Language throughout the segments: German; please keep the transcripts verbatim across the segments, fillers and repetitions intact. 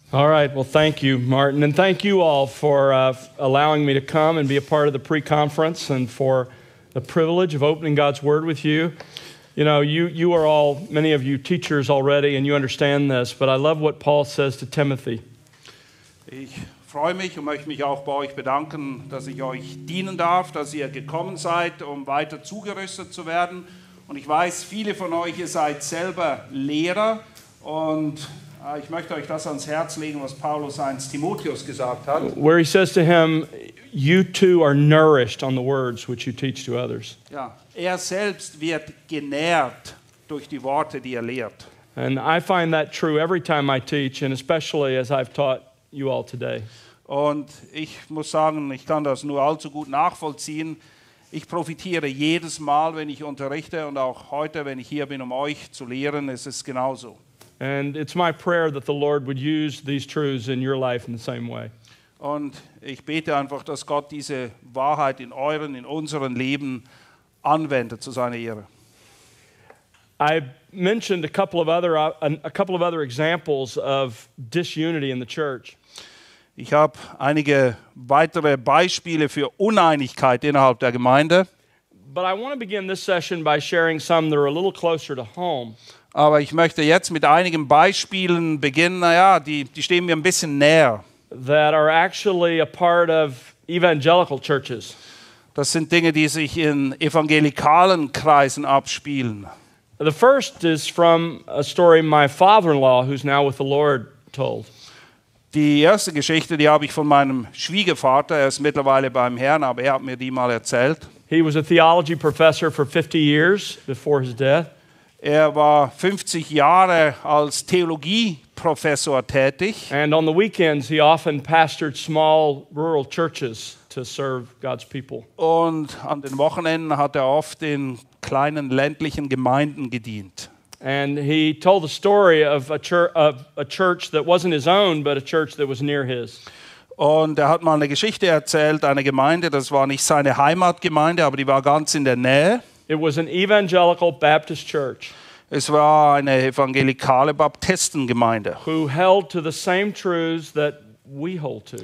All right, well, thank you, Martin, and thank you all for uh, allowing me to come and be a part of the pre-conference and for the privilege of opening God's Word with you. You know, you, you are all, many of you, teachers already, and you understand this, but I love what Paul says to Timothy. Ich freue mich und möchte mich auch bei euch bedanken, dass ich euch dienen darf, dass ihr gekommen seid, um weiter zugerüstet zu werden. Und ich weiß, viele von euch, ihr seid selber Lehrer und ich möchte euch das ans Herz legen, was Paulus eins Timotheus gesagt hat. Where he says to him, you too are nourished on the words which you teach to others. Ja, er selbst wird genährt durch die Worte, die er lehrt. And I find that true every time I teach, and especially as I've taught you all today. Und ich muss sagen, ich kann das nur allzu gut nachvollziehen. Ich profitiere jedes Mal, wenn ich unterrichte und auch heute, wenn ich hier bin, um euch zu lehren, ist es genauso. And it's my prayer that the Lord would use these truths in your life in the same way. Und ich bete einfach, dass Gott diese Wahrheit in euren, in unseren Leben anwendet zu seiner Ehre. I mentioned a couple of other uh, a couple of other examples of disunity in the church. Ich habe einige weitere Beispiele für Uneinigkeit innerhalb der Gemeinde. But I want to begin this session by sharing some that are a little closer to home. Aber ich möchte jetzt mit einigen Beispielen beginnen, naja, die, die stehen mir ein bisschen näher. That are actually a part of evangelical churches. Das sind Dinge, die sich in evangelikalen Kreisen abspielen. The first is from a story my father-in-law, who's now with the Lord, told. Die erste Geschichte, die habe ich von meinem Schwiegervater, er ist mittlerweile beim Herrn, aber er hat mir die mal erzählt. He was a theology professor for fifty years before his death. Er war fünfzig Jahre als Theologieprofessor tätig. And on the weekends he often pastored small rural churches to serve God's people. Und an den Wochenenden hat er oft in kleinen ländlichen Gemeinden gedient. And he told the story of a, church, of a church that wasn't his own, but a church that was near his. Und er hat mal eine Geschichte erzählt, eine Gemeinde, das war nicht seine Heimatgemeinde, aber die war ganz in der Nähe. It was an evangelical Baptist church. Es war eine evangelikale Baptistengemeinde. Who held to the same truths that we hold to.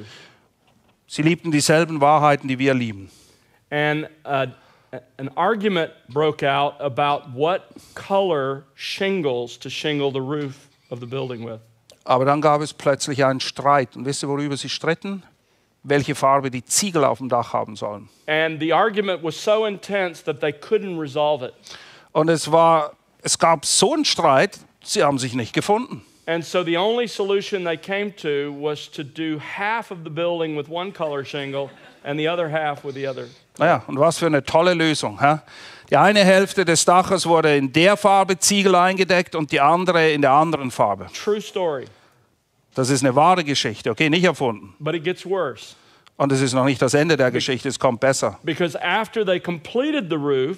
Sie liebten dieselben Wahrheiten, die wir lieben. And uh, an argument broke out about what color shingles to shingle the roof of the building with. Aber dann gab es plötzlich einen Streit. Und wisst ihr, worüber sie stritten? Welche Farbe die Ziegel auf dem Dach haben sollen. And the argument was so intense that they couldn't resolve it. Und es war, es gab so einen Streit, sie haben sich nicht gefunden. And so the only solution they came to was to do half of the building with one color shingle and the other half with the other. Naja, und was für eine tolle Lösung. Hä? Die eine Hälfte des Daches wurde in der Farbe Ziegel eingedeckt und die andere in der anderen Farbe. True story. Das ist eine wahre Geschichte, okay, nicht erfunden. But it gets worse. Und es ist noch nicht das Ende der Geschichte, es kommt besser. Because after they completed the roof,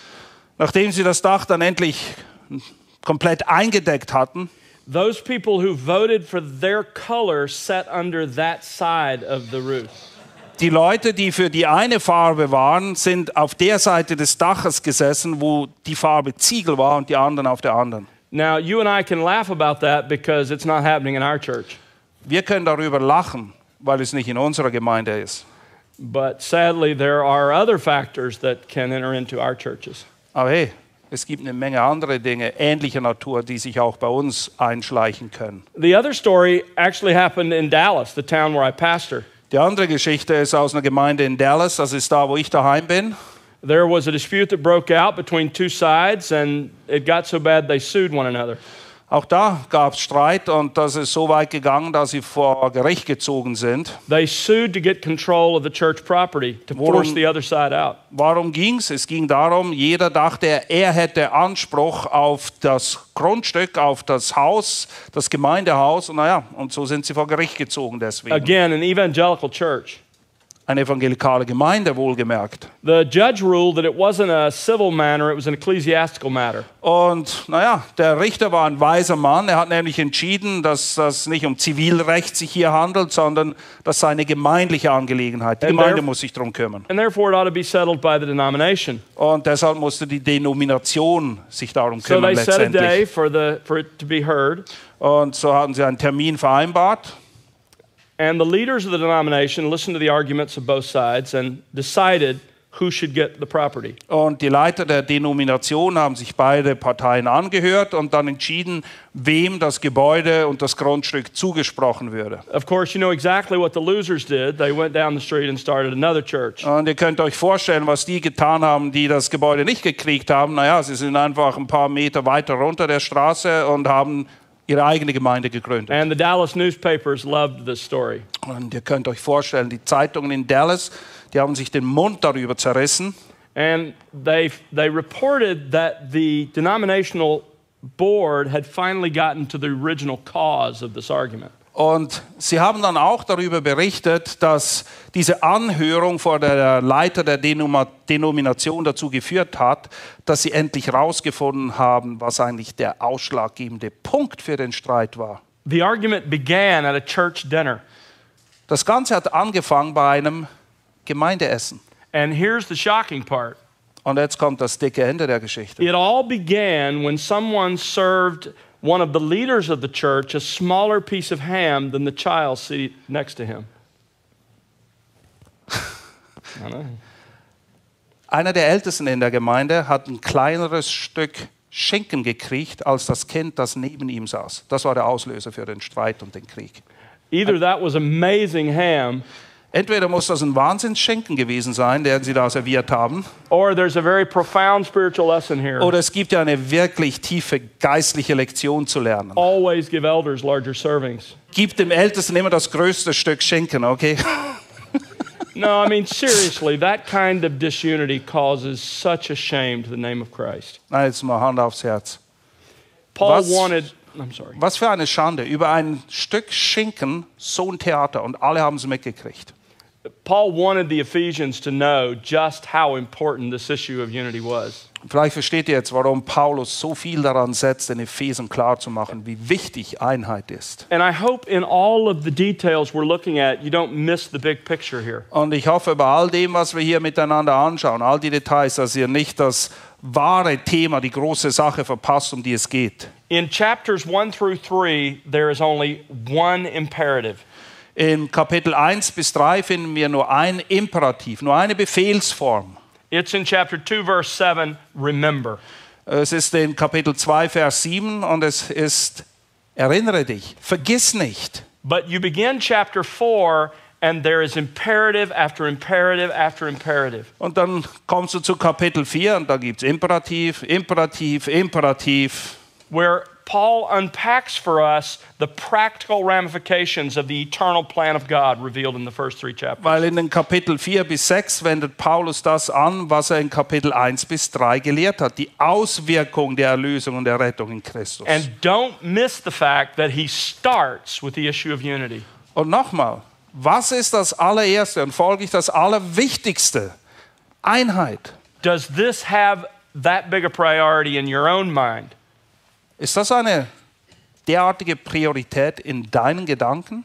nachdem sie das Dach dann endlich komplett eingedeckt hatten, those people who voted for their color sat under that side of the roof. Die Leute, die für die eine Farbe waren, sind auf der Seite des Daches gesessen, wo die Farbe Ziegel war und die anderen auf der anderen. Now, you and I can laugh about that because it's not happening in our church. Wir können darüber lachen, weil es nicht in unserer Gemeinde ist. But sadly, there are other factors that can enter into our churches. Aber hey, es gibt eine Menge andere Dinge ähnlicher Natur, die sich auch bei uns einschleichen können. The other story actually happened in Dallas, the town where I pastor. Die andere Geschichte ist aus einer Gemeinde in Dallas, das ist da, wo ich daheim bin. There was a dispute that broke out between two sides, and it got so bad they sued one another. Auch da gab es Streit und das ist so weit gegangen, dass sie vor Gericht gezogen sind. They sued to get control of the church property, to Worum, force the other side out. Warum ging es? Es ging darum, jeder dachte, er hätte Anspruch auf das Grundstück, auf das Haus, das Gemeindehaus. Und naja, und so sind sie vor Gericht gezogen deswegen. Again, an evangelical church. eine evangelikale Gemeinde, wohlgemerkt. The judge ruled that it wasn't a civil matter, it was an ecclesiastical matter. Und naja, der Richter war ein weiser Mann. Er hat nämlich entschieden, dass das nicht um Zivilrecht sich hier handelt, sondern das sei eine gemeindliche Angelegenheit. Die And Gemeinde theref- muss sich darum kümmern. And therefore it ought to be settled by the denomination. Und deshalb musste die Denomination sich darum So kümmern they set a day letztendlich. for, the, for it to be heard. Und so hatten sie einen Termin vereinbart. And the leaders of the denomination listened to the arguments of both sides and decided who should get the property. Und die Leiter der Denomination haben sich beide Parteien angehört und dann entschieden, wem das Gebäude und das Grundstück zugesprochen würde. Of course, you know exactly what the losers did. They went down the street and started another church. Und ihr könnt euch vorstellen, was die getan haben, die das Gebäude nicht gekriegt haben. Naja, sie sind einfach ein paar Meter weiter runter der Straße und haben ihre eigene Gemeinde gegründet. And the Dallas newspapers loved this story. Und ihr könnt euch vorstellen, die Zeitungen in Dallas, die haben sich den Mund darüber zerrissen. And they, they reported that the denominational board had finally gotten to the original cause of this argument. Und sie haben dann auch darüber berichtet, dass diese Anhörung vor der Leiter der Denoma- Denomination dazu geführt hat, dass sie endlich herausgefunden haben, was eigentlich der ausschlaggebende Punkt für den Streit war. The argument began at a church dinner. Das Ganze hat angefangen bei einem Gemeindeessen. And here's the shocking part. Und jetzt kommt das dicke Ende der Geschichte. It all began when someone served one of the leaders of the church a smaller piece of ham than the child seated next to him. I know. Einer der Ältesten in der Gemeinde hat ein kleineres Stück Schinken gekriegt als das Kind, das neben ihm saß. Das war der Auslöser für den Streit und den Krieg. Either that was amazing ham, Entweder muss das ein Wahnsinnsschinken gewesen sein, den sie da serviert haben, or there's a very profound spiritual lesson here. oder es gibt ja eine wirklich tiefe geistliche Lektion zu lernen. Always give elders larger servings. Gib dem Ältesten immer das größte Stück Schinken, okay? No, I mean, seriously, that kind of disunity causes such a shame to the name of Christ. Na, jetzt mal Hand aufs Herz. Paul Was- wanted, I'm sorry. Was für eine Schande. Über ein Stück Schinken so ein Theater und alle haben es mitgekriegt. Paul wanted the Ephesians to know just how important this issue of unity was. Vielleicht versteht ihr jetzt, warum Paulus so viel daran setzt, den Ephesern klarzumachen, wie wichtig Einheit ist. And I hope in all of the details we're looking at, you don't miss the big picture here. Und ich hoffe, bei all dem, was wir hier miteinander anschauen, all die Details, dass ihr nicht das wahre Thema, die große Sache verpasst, um die es geht. In chapters one through three, there is only one imperative. In Kapitel eins bis drei finden wir nur ein Imperativ, nur eine Befehlsform. It's in chapter two, verse seven, remember. Es ist in Kapitel zwei, Vers sieben und es ist, erinnere dich, vergiss nicht. But you begin chapter four, and there is imperative after imperative after imperative. Und dann kommst du zu Kapitel vier und da gibt es Imperativ, Imperativ, Imperativ. Where Paul unpacks for us the practical ramifications of the eternal plan of God revealed in the first three chapters. Weil in den Kapitel vier bis sechs wendet Paulus das an, was er in Kapitel eins bis drei gelehrt hat. Die Auswirkung der Erlösung und der Rettung in Christus. And don't miss the fact that he starts with the issue of unity. Und nochmal, was ist das allererste und folglich das allerwichtigste? Einheit. Does this have that big a priority in your own mind? Ist das eine derartige Priorität in deinen Gedanken?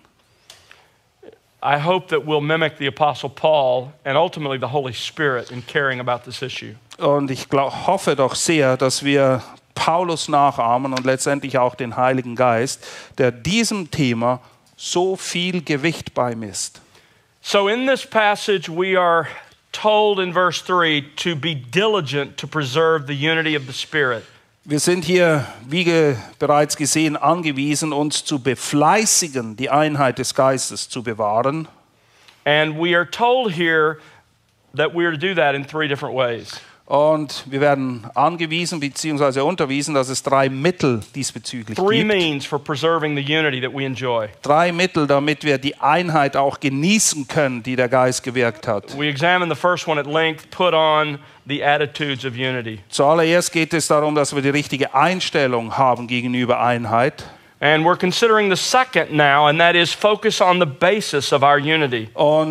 I hope that we'll mimic the Apostle Paul and ultimately the Holy Spirit in caring about this issue. Und ich glaub, hoffe doch sehr, dass wir Paulus nachahmen und letztendlich auch den Heiligen Geist, der diesem Thema so viel Gewicht beimisst. So in this passage, we are told in verse three to be diligent to preserve the unity of the Spirit. Wir sind hier, wie ge bereits gesehen, angewiesen, uns zu befleißigen, die Einheit des Geistes zu bewahren. And we are told here that we are to do that in three different ways. Und wir werden angewiesen bzw. unterwiesen, dass es drei Mittel diesbezüglich Three gibt. means for preserving the unity that we enjoy. Drei Mittel, damit wir die Einheit auch genießen können, die der Geist gewirkt hat. We examine the first one at length, put on the attitudes of unity. Zuallererst geht es darum, dass wir die richtige Einstellung haben gegenüber Einheit. And we're considering the second now, and that is focus on the basis of our unity. Und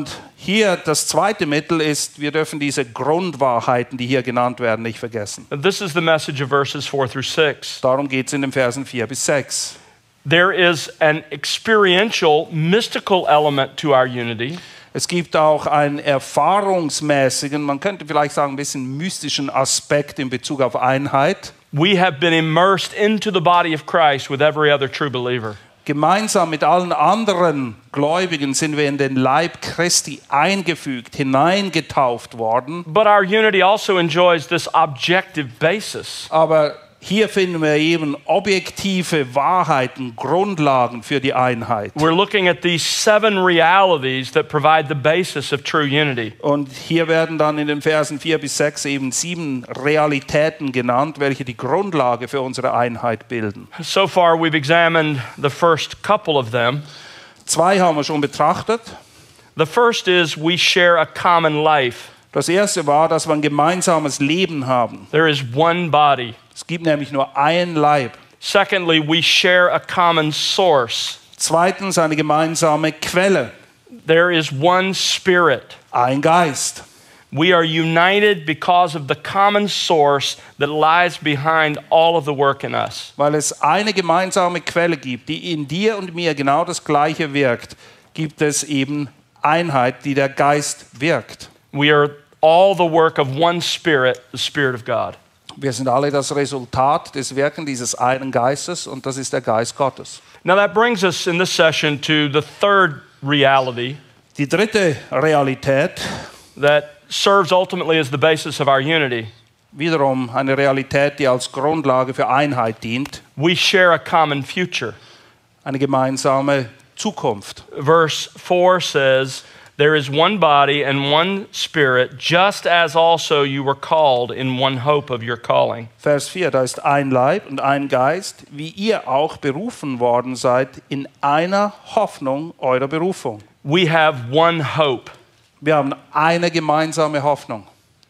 hier das zweite Mittel ist, wir dürfen diese Grundwahrheiten, die hier genannt werden, nicht vergessen. This is the message of verses four through six. Darum geht es in den Versen vier bis sechs. There is an experiential, mystical element to our unity. Es gibt auch einen erfahrungsmäßigen, man könnte vielleicht sagen, ein bisschen mystischen Aspekt in Bezug auf Einheit. We have been immersed into the body of Christ with every other true believer. Gemeinsam mit allen anderen Gläubigen sind wir in den Leib Christi eingefügt, hineingetauft worden. But our unity also enjoys this objective basis. Aber hier finden wir eben objektive Wahrheiten, Grundlagen für die Einheit. We're looking at these seven realities that provide the basis of true unity. Und hier werden dann in den Versen vier bis sechs eben sieben Realitäten genannt, welche die Grundlage für unsere Einheit bilden. So far, we've examined the first couple of them. Zwei haben wir schon betrachtet. The first is we share a common life. Das erste war, dass wir ein gemeinsames Leben haben. There is one body. Es gibt nämlich nur ein Leib. Secondly, we share a common source. Zweitens eine gemeinsame Quelle. There is one spirit. Ein Geist. We are united because of the common source that lies behind all of the work in us. Weil es eine gemeinsame Quelle gibt, die in dir und mir genau das Gleiche wirkt, gibt es eben Einheit, die der Geist wirkt. We are all the work of one spirit, the Spirit of God. Wir sind alle das Resultat des Wirken dieses einen Geistes und das ist der Geist Gottes. Now that brings us in this session to the third reality Die dritte Realität, that serves ultimately as the basis of our unity. wiederum eine Realität, die als Grundlage für Einheit dient, We share a common future. eine gemeinsame Zukunft. Verse four says, there is one body and one spirit, just as also you were called in one hope of your calling. Vers vier, da ist ein Leib und ein Geist, wie ihr auch berufen worden seid, in einer Hoffnung eurer Berufung. We have one hope. Wir haben eine gemeinsame Hoffnung.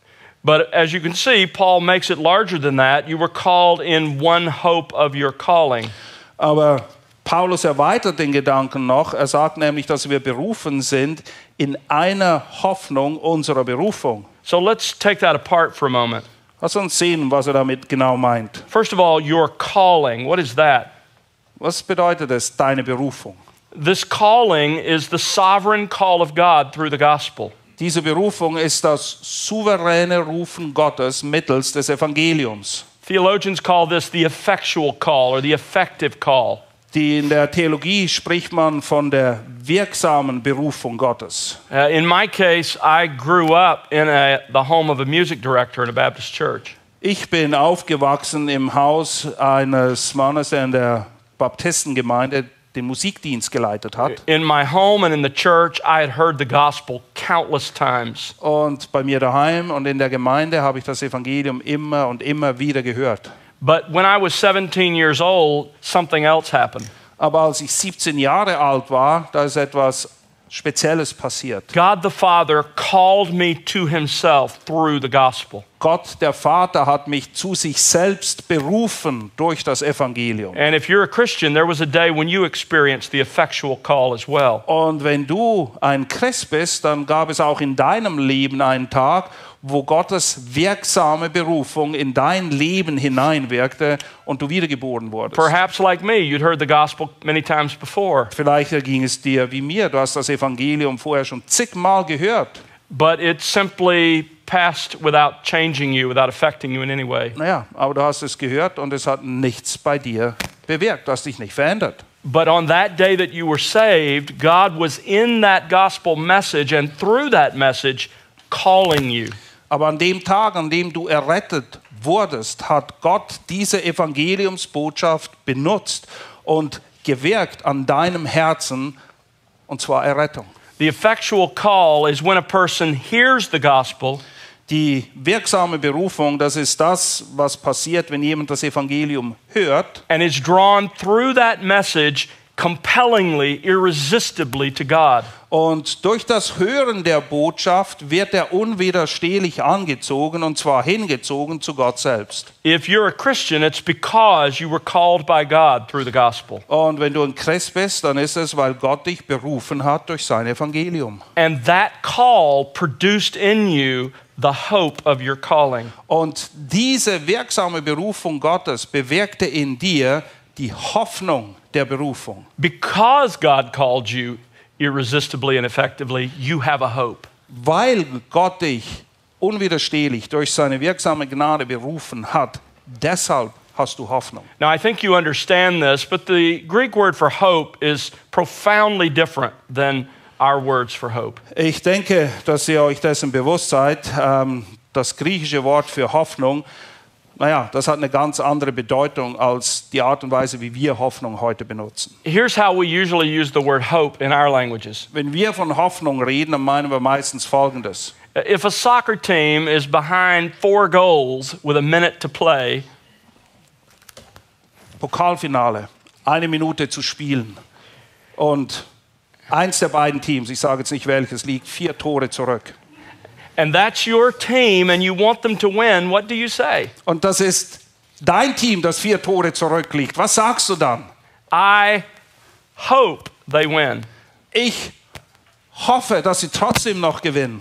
But as you can see, Paul makes it larger than that. You were called in one hope of your calling. Aber Paulus erweitert den Gedanken noch. Er sagt nämlich, dass wir berufen sind in einer Hoffnung unserer Berufung. So let's take that apart for a moment. Lass uns sehen, was er damit genau meint. First of all, your calling. What is that? Was bedeutet es, deine Berufung? This calling is the sovereign call of God through the gospel. Diese Berufung ist das souveräne Rufen Gottes mittels des Evangeliums. Theologians call this the effectual call or the effective call. Die in der Theologie spricht man von der wirksamen Berufung Gottes. Uh, in my case, I grew up in a, the home of a music director in a Baptist church. Ich bin aufgewachsen im Haus eines Mannes, der in der Baptistengemeinde den Musikdienst geleitet hat. In my home and in the church, I had heard the gospel countless times. Und bei mir daheim und in der Gemeinde habe ich das Evangelium immer und immer wieder gehört. But when I was seventeen years old, something else happened. Aber als ich siebzehn Jahre alt war, da ist etwas Spezielles passiert. God the Father called me to himself through the gospel. Gott, der Vater, hat mich zu sich selbst berufen durch das Evangelium. And if you're a Christian, there was a day when you experienced the effectual call as well. Und wenn du ein Christ bist, dann gab es auch in deinem Leben einen Tag, wo Gottes wirksame Berufung in dein Leben hineinwirkte und du wiedergeboren wurdest. Perhaps like me, you'd heard the gospel many times before. Vielleicht ging es dir wie mir, du hast das Evangelium vorher schon zigmal gehört. But it simply passed without changing you, without affecting you in any way. Naja, aber du hast es gehört und es hat nichts bei dir bewirkt, du hast dich nicht verändert. But on that day that you were saved, God was in that gospel message and through that message calling you. Aber an dem Tag, an dem du errettet wurdest, hat Gott diese Evangeliumsbotschaft benutzt und gewirkt an deinem Herzen, und zwar Errettung. The effectual call is when a person hears the gospel. Die wirksame Berufung, das ist das, was passiert, wenn jemand das Evangelium hört And is drawn through that message compellingly, irresistibly to God. Und durch das Hören der Botschaft wird er unwiderstehlich angezogen, und zwar hingezogen zu Gott selbst. If you're a Christian, it's because you were called by God through the gospel. Und wenn du ein Christ bist, dann ist es, weil Gott dich berufen hat durch sein Evangelium. And that call produced in you the hope of your calling. Und diese wirksame Berufung Gottes bewirkte in dir die Hoffnung der Berufung. Because God called you irresistibly and effectively, you have a hope. Weil Gott dich unwiderstehlich durch seine wirksame Gnade berufen hat, deshalb hast du Hoffnung. Now, I think you understand this, but the Greek word for hope is profoundly different than our words for hope. Ich denke, dass ihr euch dessen bewusst seid. Ähm, das griechische Wort für Hoffnung, naja, das hat eine ganz andere Bedeutung als die Art und Weise, wie wir Hoffnung heute benutzen. Here's how we usually use the word hope in our languages. Wenn wir von Hoffnung reden, dann meinen wir meistens Folgendes. If a soccer team is behind four goals with a minute to play, Pokalfinale, eine Minute zu spielen und eins der beiden Teams, ich sage jetzt nicht welches, liegt vier Tore zurück. and that's your team and you want them to win, what do you say? Und das ist dein Team, das vier Tore zurückliegt. Was sagst du dann? I hope they win. Ich hoffe, dass sie trotzdem noch gewinnen.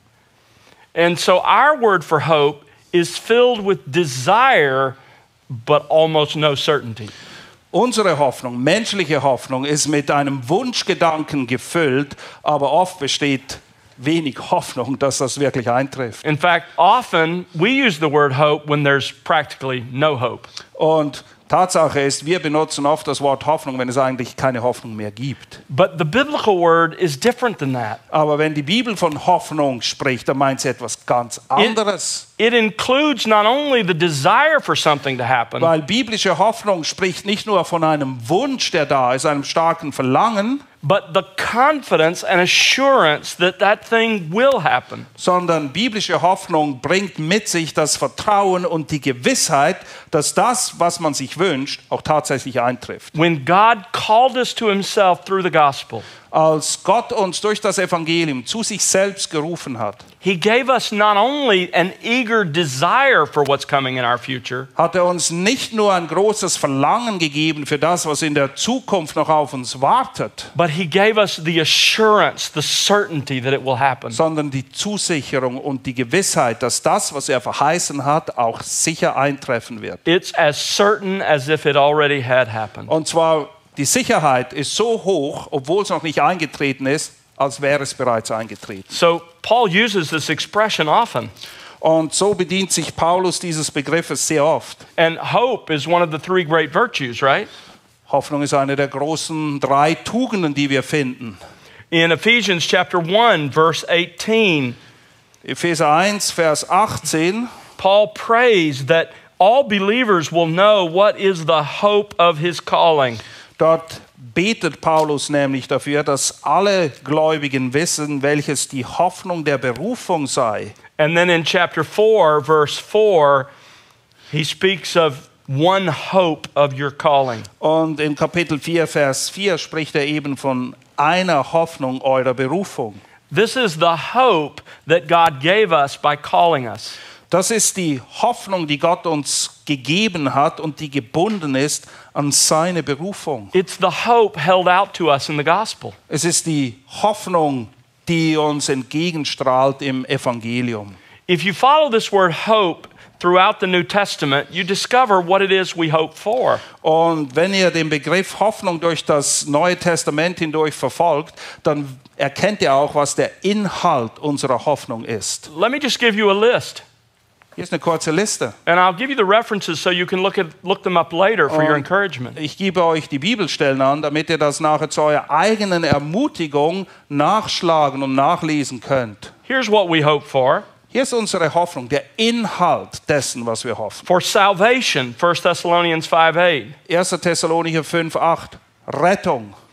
And so our word for hope is filled with desire, but almost no certainty. Unsere Hoffnung, menschliche Hoffnung, ist mit einem Wunschgedanken gefüllt, aber oft besteht wenig Hoffnung, dass das wirklich eintrifft. In fact, often we use the word hope when there's practically no hope. Und Tatsache ist, wir benutzen oft das Wort Hoffnung, wenn es eigentlich keine Hoffnung mehr gibt. But the biblical word is different than that. Aber wenn die Bibel von Hoffnung spricht, dann meint sie etwas ganz anderes. It includes not only the desire for something to happen, Weil biblische Hoffnung spricht nicht nur von einem Wunsch, der da ist, einem starken Verlangen, but the confidence and assurance that that thing will happen. sondern biblische Hoffnung bringt mit sich das Vertrauen und die Gewissheit, dass das, was man sich wünscht, auch tatsächlich eintrifft. When God called us to himself through the gospel, Als Gott uns durch das Evangelium zu sich selbst gerufen hat, he gave us not only an eager desire for what's coming in our future, hat er uns nicht nur ein großes Verlangen gegeben für das, was in der Zukunft noch auf uns wartet, but he gave us the assurance, the certainty that it will happen. sondern die Zusicherung und die Gewissheit, dass das, was er verheißen hat, auch sicher eintreffen wird. It's as certain as if it already had happened. Und zwar, die Sicherheit ist so hoch, obwohl es noch nicht eingetreten ist, als wäre es bereits eingetreten. So Paul uses this expression often. Und so bedient sich Paulus dieses Begriffes sehr oft. And hope is one of the three great virtues, right? Hoffnung ist eine der großen drei Tugenden, die wir finden. In Ephesians chapter one, verse eighteen, Epheser eins, Vers achtzehn. Paul prays that all believers will know what is the hope of his calling. Dort betet Paulus nämlich dafür, dass alle Gläubigen wissen, welches die Hoffnung der Berufung sei. And then in chapter four, verse four, he speaks of one hope of your calling. Und in Kapitel vier, Vers vier spricht er eben von einer Hoffnung eurer Berufung. This is the hope that God gave us by calling us. Das ist die Hoffnung, die Gott uns gegeben hat und die gebunden ist an seine Berufung. It's the hope held out to us in the gospel. Es ist die Hoffnung, die uns entgegenstrahlt im Evangelium. If you follow this word hope throughout the New Testament, you discover what it is we hope for. Und wenn ihr den Begriff Hoffnung durch das Neue Testament hindurch verfolgt, dann erkennt ihr auch, was der Inhalt unserer Hoffnung ist. Let me just give you a list. Hier ist eine kurze Liste. And I'll give you the references so you can look, at, look them up later for your Und encouragement. ich gebe euch die Bibelstellen an, damit ihr das nachher zu eurer eigenen Ermutigung nachschlagen und nachlesen könnt. Here's what we hope for. Hier ist unsere Hoffnung, der Inhalt dessen, was wir hoffen. For salvation, First Thessalonians five eight. erster Thessalonicher fünf acht, Rettung.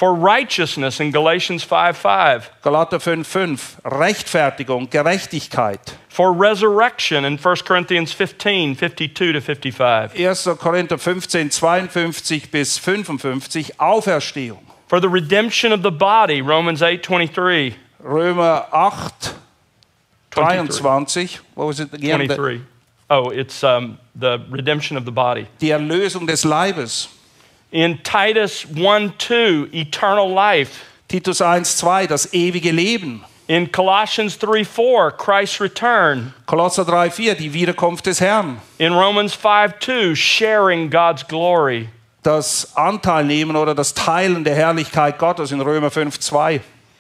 For righteousness in Galatians five five. Galater fünf fünf, Rechtfertigung, Gerechtigkeit. For resurrection in First Corinthians fifteen fifty-two to fifty-five. erster Korinther fünfzehn zweiundfünfzig bis fünfundfünfzig, Auferstehung. For the redemption of the body, Romans eight twenty-three. Römer acht dreiundzwanzig. What was it again? twenty-three. Oh, it's um, the redemption of the body. Die Erlösung des Leibes. In Titus one two, eternal life. Titus eins zwei, das ewige Leben. In Colossians three four, Christ's return. Kolosser drei vier, die Wiederkunft des Herrn. In Romans five two, sharing God's glory. Das Anteilnehmen oder das Teilen der Herrlichkeit Gottes in Römer fünf zwei.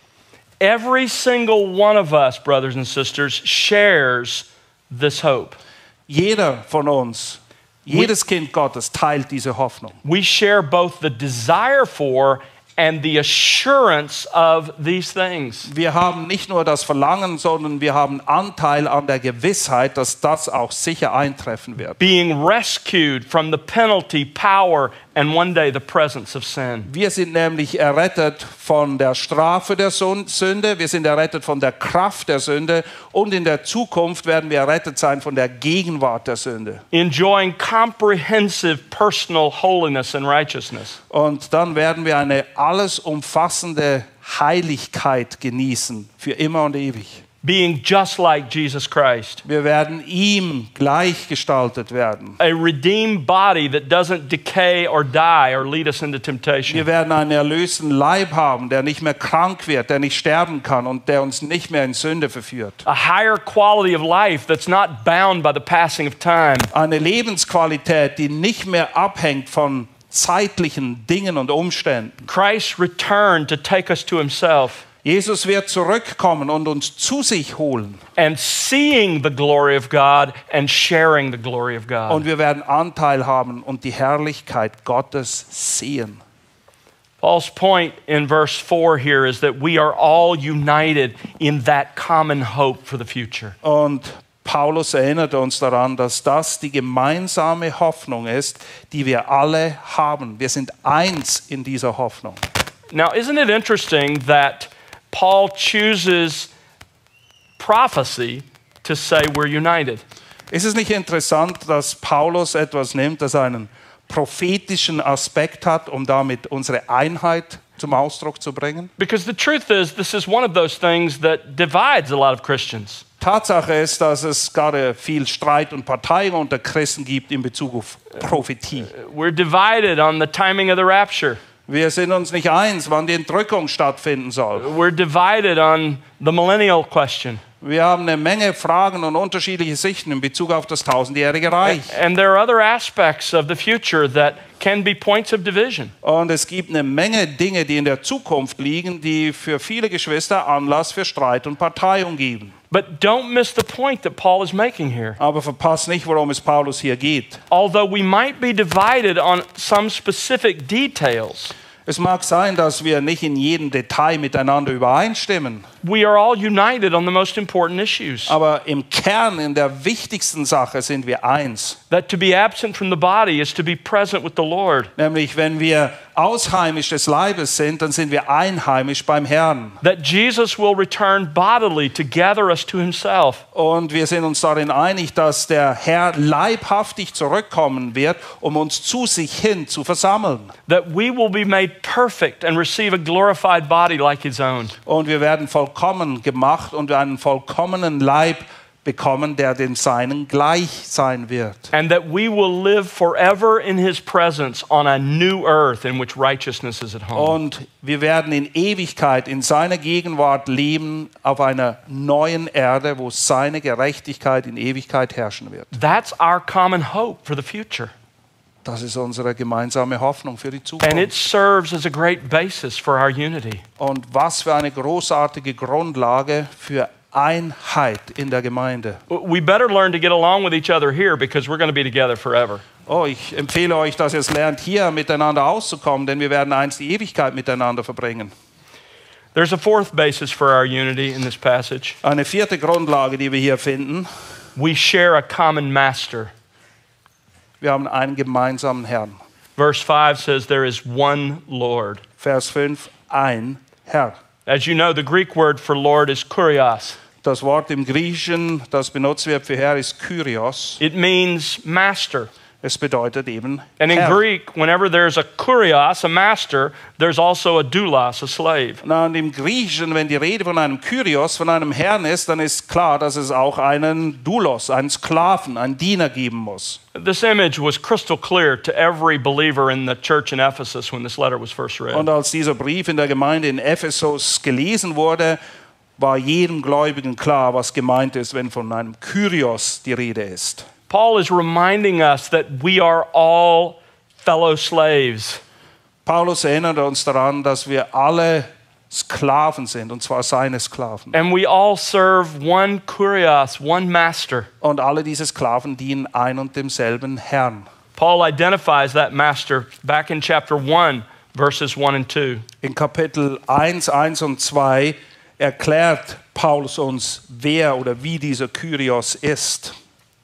Every single one of us, brothers and sisters, shares this hope. Jeder von uns, jedes Kind Gottes teilt diese Hoffnung. We share both the desire for and the assurance of these things. Wir haben nicht nur das Verlangen, sondern wir haben Anteil an der Gewissheit, dass das auch sicher eintreffen wird. Being rescued from the penalty, power, and one day the presence of sin. Wir sind nämlich errettet von der Strafe der Sünde, wir sind errettet von der Kraft der Sünde und in der Zukunft werden wir errettet sein von der Gegenwart der Sünde. Enjoying comprehensive personal holiness and righteousness. Und dann werden wir eine alles umfassende Heiligkeit genießen, für immer und ewig. Being just like Jesus Christ. Wir werden ihm gleichgestaltet werden. A redeemed body that doesn't decay or die or lead us into temptation. Wir werden einen erlösten Leib haben, der nicht mehr krank wird, der nicht sterben kann und der uns nicht mehr in Sünde verführt. A higher quality of life that's not bound by the passing of time. Eine Lebensqualität, die nicht mehr abhängt von zeitlichen Dingen und Umständen. Christ's return to take us to himself. Jesus wird zurückkommen und uns zu sich holen. And seeing the glory of God and sharing the glory of God. Und wir werden Anteil haben und die Herrlichkeit Gottes sehen. Paul's point in verse four here is that we are all united in that common hope for the future. Und Paulus erinnert uns daran, dass das die gemeinsame Hoffnung ist, die wir alle haben. Wir sind eins in dieser Hoffnung. Now, isn't it interesting that Paul chooses prophecy to say we're united? Ist es nicht interessant, dass Paulus etwas nimmt, das einen prophetischen Aspekt hat, um damit unsere Einheit zum Ausdruck zu bringen? Because the truth is, this is one of those things that divides a lot of Christians. Tatsache ist, dass es gerade viel Streit und Parteien unter Christen gibt in Bezug auf Prophetie. We're divided on the timing of the rapture. Wir sind uns nicht eins, wann die Entrückung stattfinden soll. We're divided on the millennial question. Wir haben eine Menge Fragen und unterschiedliche Sichten in Bezug auf das tausendjährige Reich. And there are other aspects of the future that can be points of division. Und es gibt eine Menge Dinge, die in der Zukunft liegen, die für viele Geschwister Anlass für Streit und Parteiung geben. But don't miss the point that Paul is making here. Aber verpasst nicht, worum es Paulus hier geht. Although we might be divided on some specific details, Es mag sein, dass wir nicht in jedem Detail miteinander übereinstimmen, we are all united on the most important issues. aber im Kern, in der wichtigsten Sache sind wir eins. That to be absent from the body is to be present with the Lord. Nämlich, wenn wir ausheimisch des Leibes sind, dann sind wir einheimisch beim Herrn. That Jesus will return bodily to gather us to himself. Und wir sind uns darin einig, dass der Herr leibhaftig zurückkommen wird, um uns zu sich hin zu versammeln. That we will be made perfect and receive a glorified body like his own. Und wir werden vollkommen gemacht und einen vollkommenen Leib bekommen, der dem Seinen gleich sein wird. And that we will live forever in his presence on a new earth in which righteousness is at home. Und wir werden in Ewigkeit in seiner Gegenwart leben auf einer neuen Erde, wo seine Gerechtigkeit in Ewigkeit herrschen wird. That's our common hope for the future. Das ist unsere gemeinsame Hoffnung für die And it Zukunft. serves as a great basis for our unity. Und was für eine großartige Grundlage für Einheit in der Gemeinde. We better learn to get along with each other here because we're going to be together forever. Oh, ich empfehle euch, dass ihr es lernt, hier miteinander auszukommen, denn wir werden einst die Ewigkeit miteinander verbringen. There's a fourth basis for our unity in this passage. Eine vierte Grundlage, die wir hier finden. We share a common master. Wir haben einen gemeinsamen Herrn. Verse five says there is one Lord. Vers fünf, ein Herr. As you know, the Greek word for Lord is kurios. Das Wort im Griechischen, das benutzt wird für Herr, ist Kyrios. It means master. Es bedeutet eben And in Herr. Greek, whenever there's a kurios, a master, there's also a doulos, a slave. Na, und im Griechischen, wenn die Rede von einem Kyrios, von einem Herrn ist, dann ist klar, dass es auch einen Doulos, einen Sklaven, einen Diener geben muss. This image was crystal clear to every believer in the church in Ephesus when this letter was first read. Und als dieser Brief in der Gemeinde in Ephesus gelesen wurde, war jedem Gläubigen klar, was gemeint ist, wenn von einem Kyrios die Rede ist. Paul is reminding us that we are all fellow slaves. Paulus erinnert uns daran, dass wir alle Sklaven sind, und zwar seine Sklaven. And we all serve one kurios, one master. Und alle diese Sklaven dienen ein und demselben Herrn. Paul identifies that master back in chapter one, verses one and two. In Kapitel eins, eins und zwei erklärt Paulus uns, wer oder wie dieser Kyrios ist.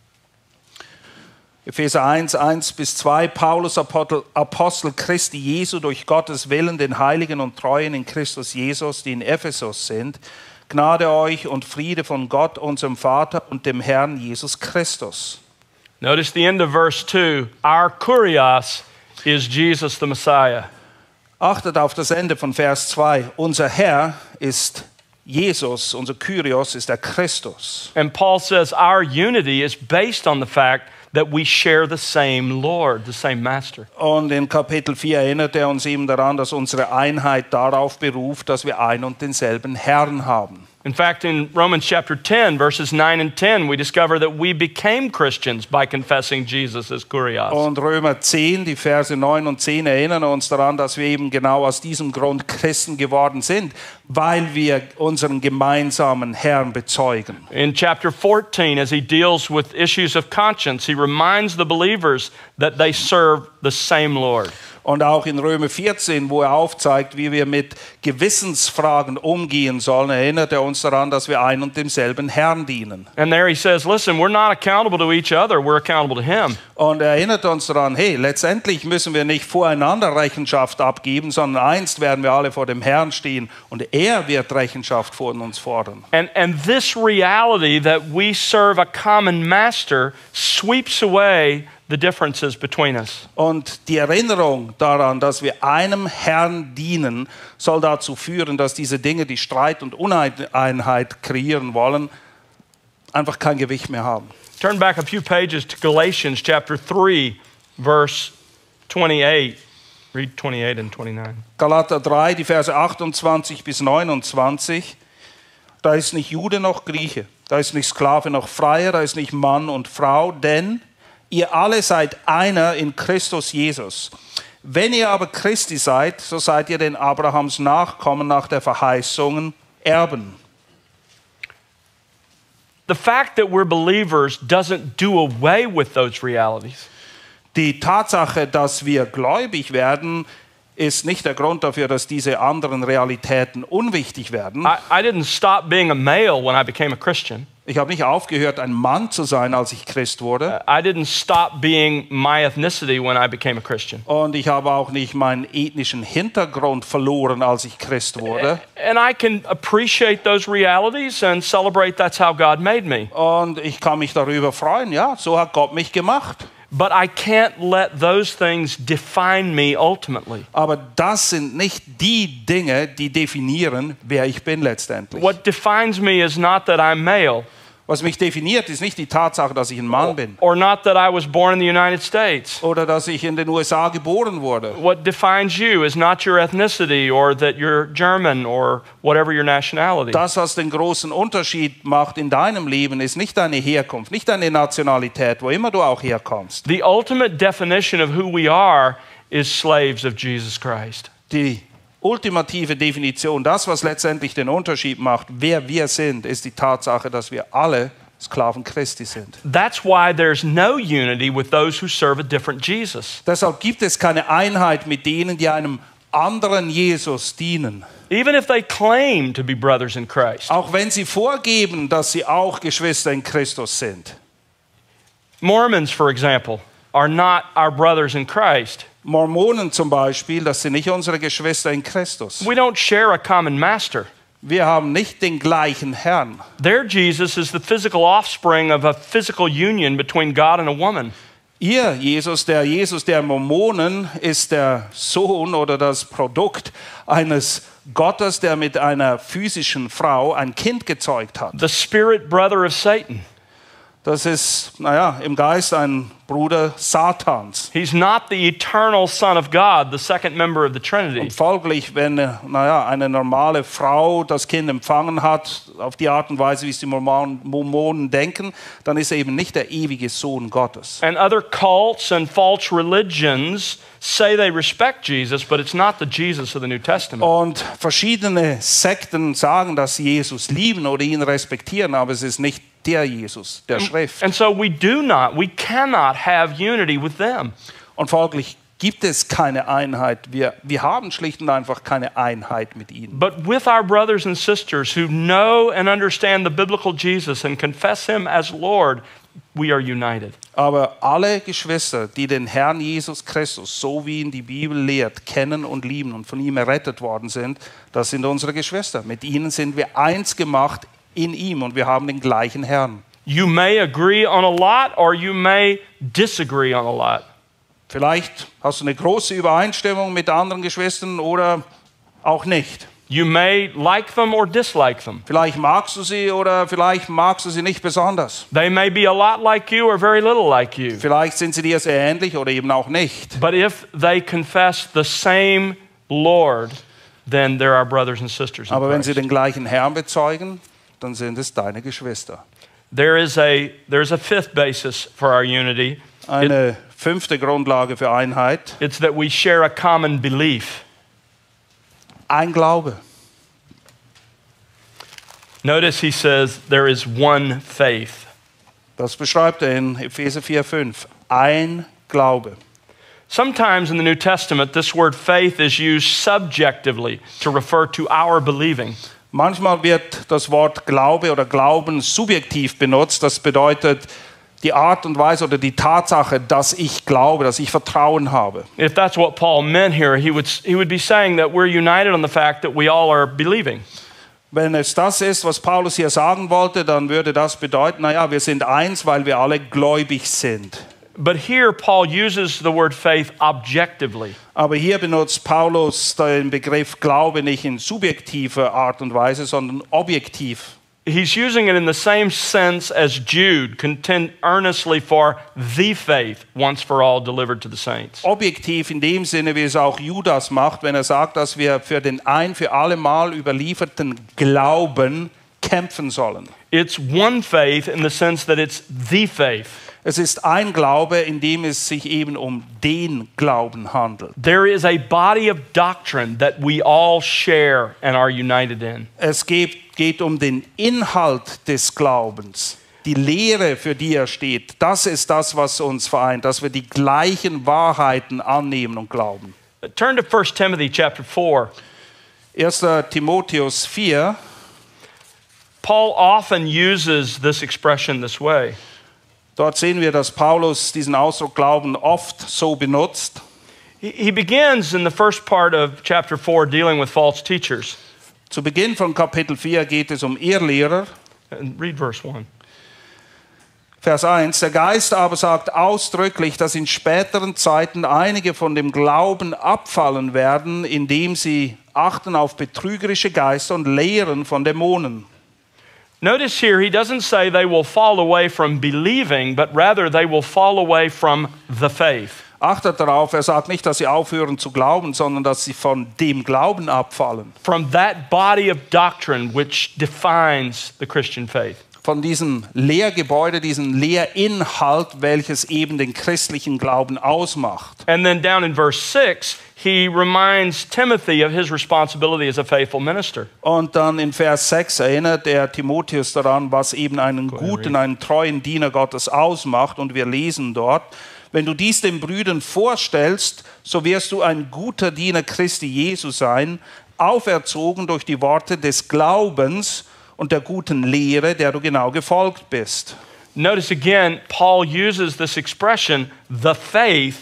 Epheser eins, eins bis zwei, Paulus, Apostel, Apostel Christi Jesu, durch Gottes Willen, den Heiligen und Treuen in Christus Jesus, die in Ephesus sind, Gnade euch und Friede von Gott, unserem Vater und dem Herrn Jesus Christus. Notice the end of verse two. Our kurios is Jesus the Messiah. Achtet auf das Ende von Vers zwei. Unser Herr ist Jesus, unser Kyrios ist der Christus. And Paul says our unity is based on the fact that we share the same Lord, the same Master. Und in Kapitel vier erinnert er uns eben daran, dass unsere Einheit darauf beruft, dass wir ein und denselben Herrn haben. In fact, in Romans chapter ten, verses nine and ten, we discover that we became Christians by confessing Jesus as Kurios. Und Römer zehn, die Verse neun und zehn erinnern uns daran, dass wir eben genau aus diesem Grund Christen geworden sind, weil wir unseren gemeinsamen Herrn bezeugen. In chapter fourteen, as he deals with issues of conscience, he reminds the believers that they serve the same Lord. Und auch in Römer vierzehn, wo er aufzeigt, wie wir mit Gewissensfragen umgehen sollen, erinnert er uns daran, dass wir ein und demselben Herrn dienen. And there he says, listen, we're not accountable to each other, we're accountable to him. Und er erinnert uns daran, hey, letztendlich müssen wir nicht voreinander Rechenschaft abgeben, sondern einst werden wir alle vor dem Herrn stehen und er wird Rechenschaft von uns fordern. And, and this reality that we serve a common master sweeps away the differences between us. Und die Erinnerung daran, dass wir einem Herrn dienen, soll dazu führen, dass diese Dinge, die Streit und Uneinheit kreieren wollen, einfach kein Gewicht mehr haben. Turn back a few pages to Galatians chapter three, verse twenty-eight. Read twenty-eight and twenty-nine. Galater drei, die Verse achtundzwanzig bis neunundzwanzig. Da ist nicht Jude noch Grieche, da ist nicht Sklave noch Freier, da ist nicht Mann und Frau, denn ihr alle seid einer in Christus Jesus. Wenn ihr aber Christi seid, so seid ihr den Abrahams Nachkommen nach der Verheißungen Erben. The fact that we're believers doesn't do away with those realities. Die Tatsache, dass wir gläubig werden, ist nicht der Grund dafür, dass diese anderen Realitäten unwichtig werden. I, I didn't stop being a male when I became a Christian. Ich habe nicht aufgehört, ein Mann zu sein, als ich Christ wurde. I didn't stop being my ethnicity when I became a Christian. Und ich habe auch nicht meinen ethnischen Hintergrund verloren, als ich Christ wurde. And I can appreciate those realities and celebrate that's how God made me. Und ich kann mich darüber freuen, ja, so hat Gott mich gemacht. But I can't let those things define me ultimately. Aber das sind nicht die Dinge, die definieren, wer ich bin letztendlich. What defines me is not that I'm male. Was mich definiert, ist nicht die Tatsache, dass ich ein Mann bin. Or not that I was born in the United States. Oder dass ich in den U S A geboren wurde. What defines you is not your ethnicity or that you're German or whatever your nationality. Das, was den großen Unterschied macht in deinem Leben, ist nicht deine Herkunft, nicht deine Nationalität, wo immer du auch herkommst. The ultimate definition of who we are is slaves of Jesus Christ. Die ultimative Definition, das, was letztendlich den Unterschied macht, wer wir sind, ist die Tatsache, dass wir alle Sklaven Christi sind. That's why there's no unity with those who serve a different Jesus. Deshalb gibt es keine Einheit mit denen, die einem anderen Jesus dienen. Even if they claim to be brothers in Christ. Auch wenn sie vorgeben, dass sie auch Geschwister in Christus sind. Mormons, for example, are not our brothers in Christ. Mormonen zum Beispiel, das sind nicht unsere Geschwister in Christus. We don't share a common master. Wir haben nicht den gleichen Herrn. Their Jesus is the physical offspring of a physical union between God and a woman. Ihr Jesus, der Jesus der Mormonen, ist der Sohn oder das Produkt eines Gottes, der mit einer physischen Frau ein Kind gezeugt hat. The spirit brother of Satan. Das ist, naja, im Geist ein Bruder Satans. He's not the eternal Son of God, the second member of the Trinity. Und folglich, wenn, naja, eine normale Frau das Kind empfangen hat, auf die Art und Weise, wie es die Mormonen, Mormonen denken, dann ist er eben nicht der ewige Sohn Gottes. And other cults and false religions say they respect Jesus, but it's not the Jesus of the New Testament. Und verschiedene Sekten sagen, dass sie Jesus lieben oder ihn respektieren, aber es ist nicht der Jesus der Schrift. And so we do not, we cannot have unity with them. Und folglich gibt es keine Einheit. Wir, wir haben schlicht und einfach keine Einheit mit ihnen. But with our brothers and sisters who know and understand the biblical Jesus and confess him as Lord, we are united. Aber alle Geschwister, die den Herrn Jesus Christus, so wie ihn die Bibel lehrt, kennen und lieben und von ihm errettet worden sind, das sind unsere Geschwister. Mit ihnen sind wir eins gemacht in ihm und wir haben den gleichen Herrn. You may agree on a lot or you may disagree on a lot. Vielleicht hast du eine große Übereinstimmung mit anderen Geschwistern oder auch nicht. You may like them or dislike them. Vielleicht magst du sie oder vielleicht magst du sie nicht besonders. They may be a lot like you or very little like you. Vielleicht sind sie dir sehr ähnlich oder eben auch nicht. But if they confess the same Lord, then they're our brothers and sisters in Aber wenn sie Christ. den gleichen Herrn bezeugen, dann sind es deine Geschwister. There is a there's a fifth basis for our unity. It, Eine fünfte Grundlage für Einheit, it's that we share a common belief. ein Glaube. Notice he says there is one faith. Das beschreibt er in Epheser vier fünf. Ein Glaube. Sometimes in the New Testament, this word faith is used subjectively to refer to our believing. Manchmal wird das Wort Glaube oder Glauben subjektiv benutzt. Das bedeutet die Art und Weise oder die Tatsache, dass ich glaube, dass ich Vertrauen habe. If that's what Paul meant here, he would, he would be saying that we're united on the fact that we all are believing. Wenn es das ist, was Paulus hier sagen wollte, dann würde das bedeuten, naja, wir sind eins, weil wir alle gläubig sind. But here Paul uses the word faith objectively. Aber hier benutzt Paulus den Begriff Glaube nicht in subjektiver Art und Weise, sondern objektiv. He's using it in the same sense as Jude contend earnestly for the faith once for all delivered to the saints. Objektiv in dem Sinne, wie es auch Judas macht, wenn er sagt, dass wir für den ein für alle Mal überlieferten Glauben kämpfen sollen. It's one faith in the sense that it's the faith. Es ist ein Glaube, in dem es sich eben um den Glauben handelt. There is a body of doctrine that we all share and are united in. Es geht, geht um den Inhalt des Glaubens, die Lehre, für die er steht. Das ist das, was uns vereint, dass wir die gleichen Wahrheiten annehmen und glauben. Turn to First Timothy chapter four. erster Timotheus vier. Paul often uses this expression this way. Dort sehen wir, dass Paulus diesen Ausdruck Glauben oft so benutzt. He he begins in the first part of chapter four dealing with false teachers. Zu Beginn von Kapitel vier geht es um Irrlehrer. And read verse one. Vers eins. Der Geist aber sagt ausdrücklich, dass in späteren Zeiten einige von dem Glauben abfallen werden, indem sie achten auf betrügerische Geister und Lehren von Dämonen. Notice here, he doesn't say they will fall away from believing, but rather they will fall away from the faith. Achtet darauf, er sagt nicht, dass sie aufhören zu glauben, sondern dass sie von dem Glauben abfallen. From that body of doctrine which defines the Christian faith. Von diesem Lehrgebäude, diesem Lehrinhalt, welches eben den christlichen Glauben ausmacht. And then down in verse six, he reminds Timothy of his responsibility as a faithful minister. Und dann in Vers sechs erinnert er Timotheus daran, was eben einen guten, einen treuen Diener Gottes ausmacht. Und wir lesen dort, wenn du dies den Brüdern vorstellst, so wirst du ein guter Diener Christi Jesu sein, auferzogen durch die Worte des Glaubens und der guten Lehre, der du genau gefolgt bist. Notice again, Paul uses this expression, the faith,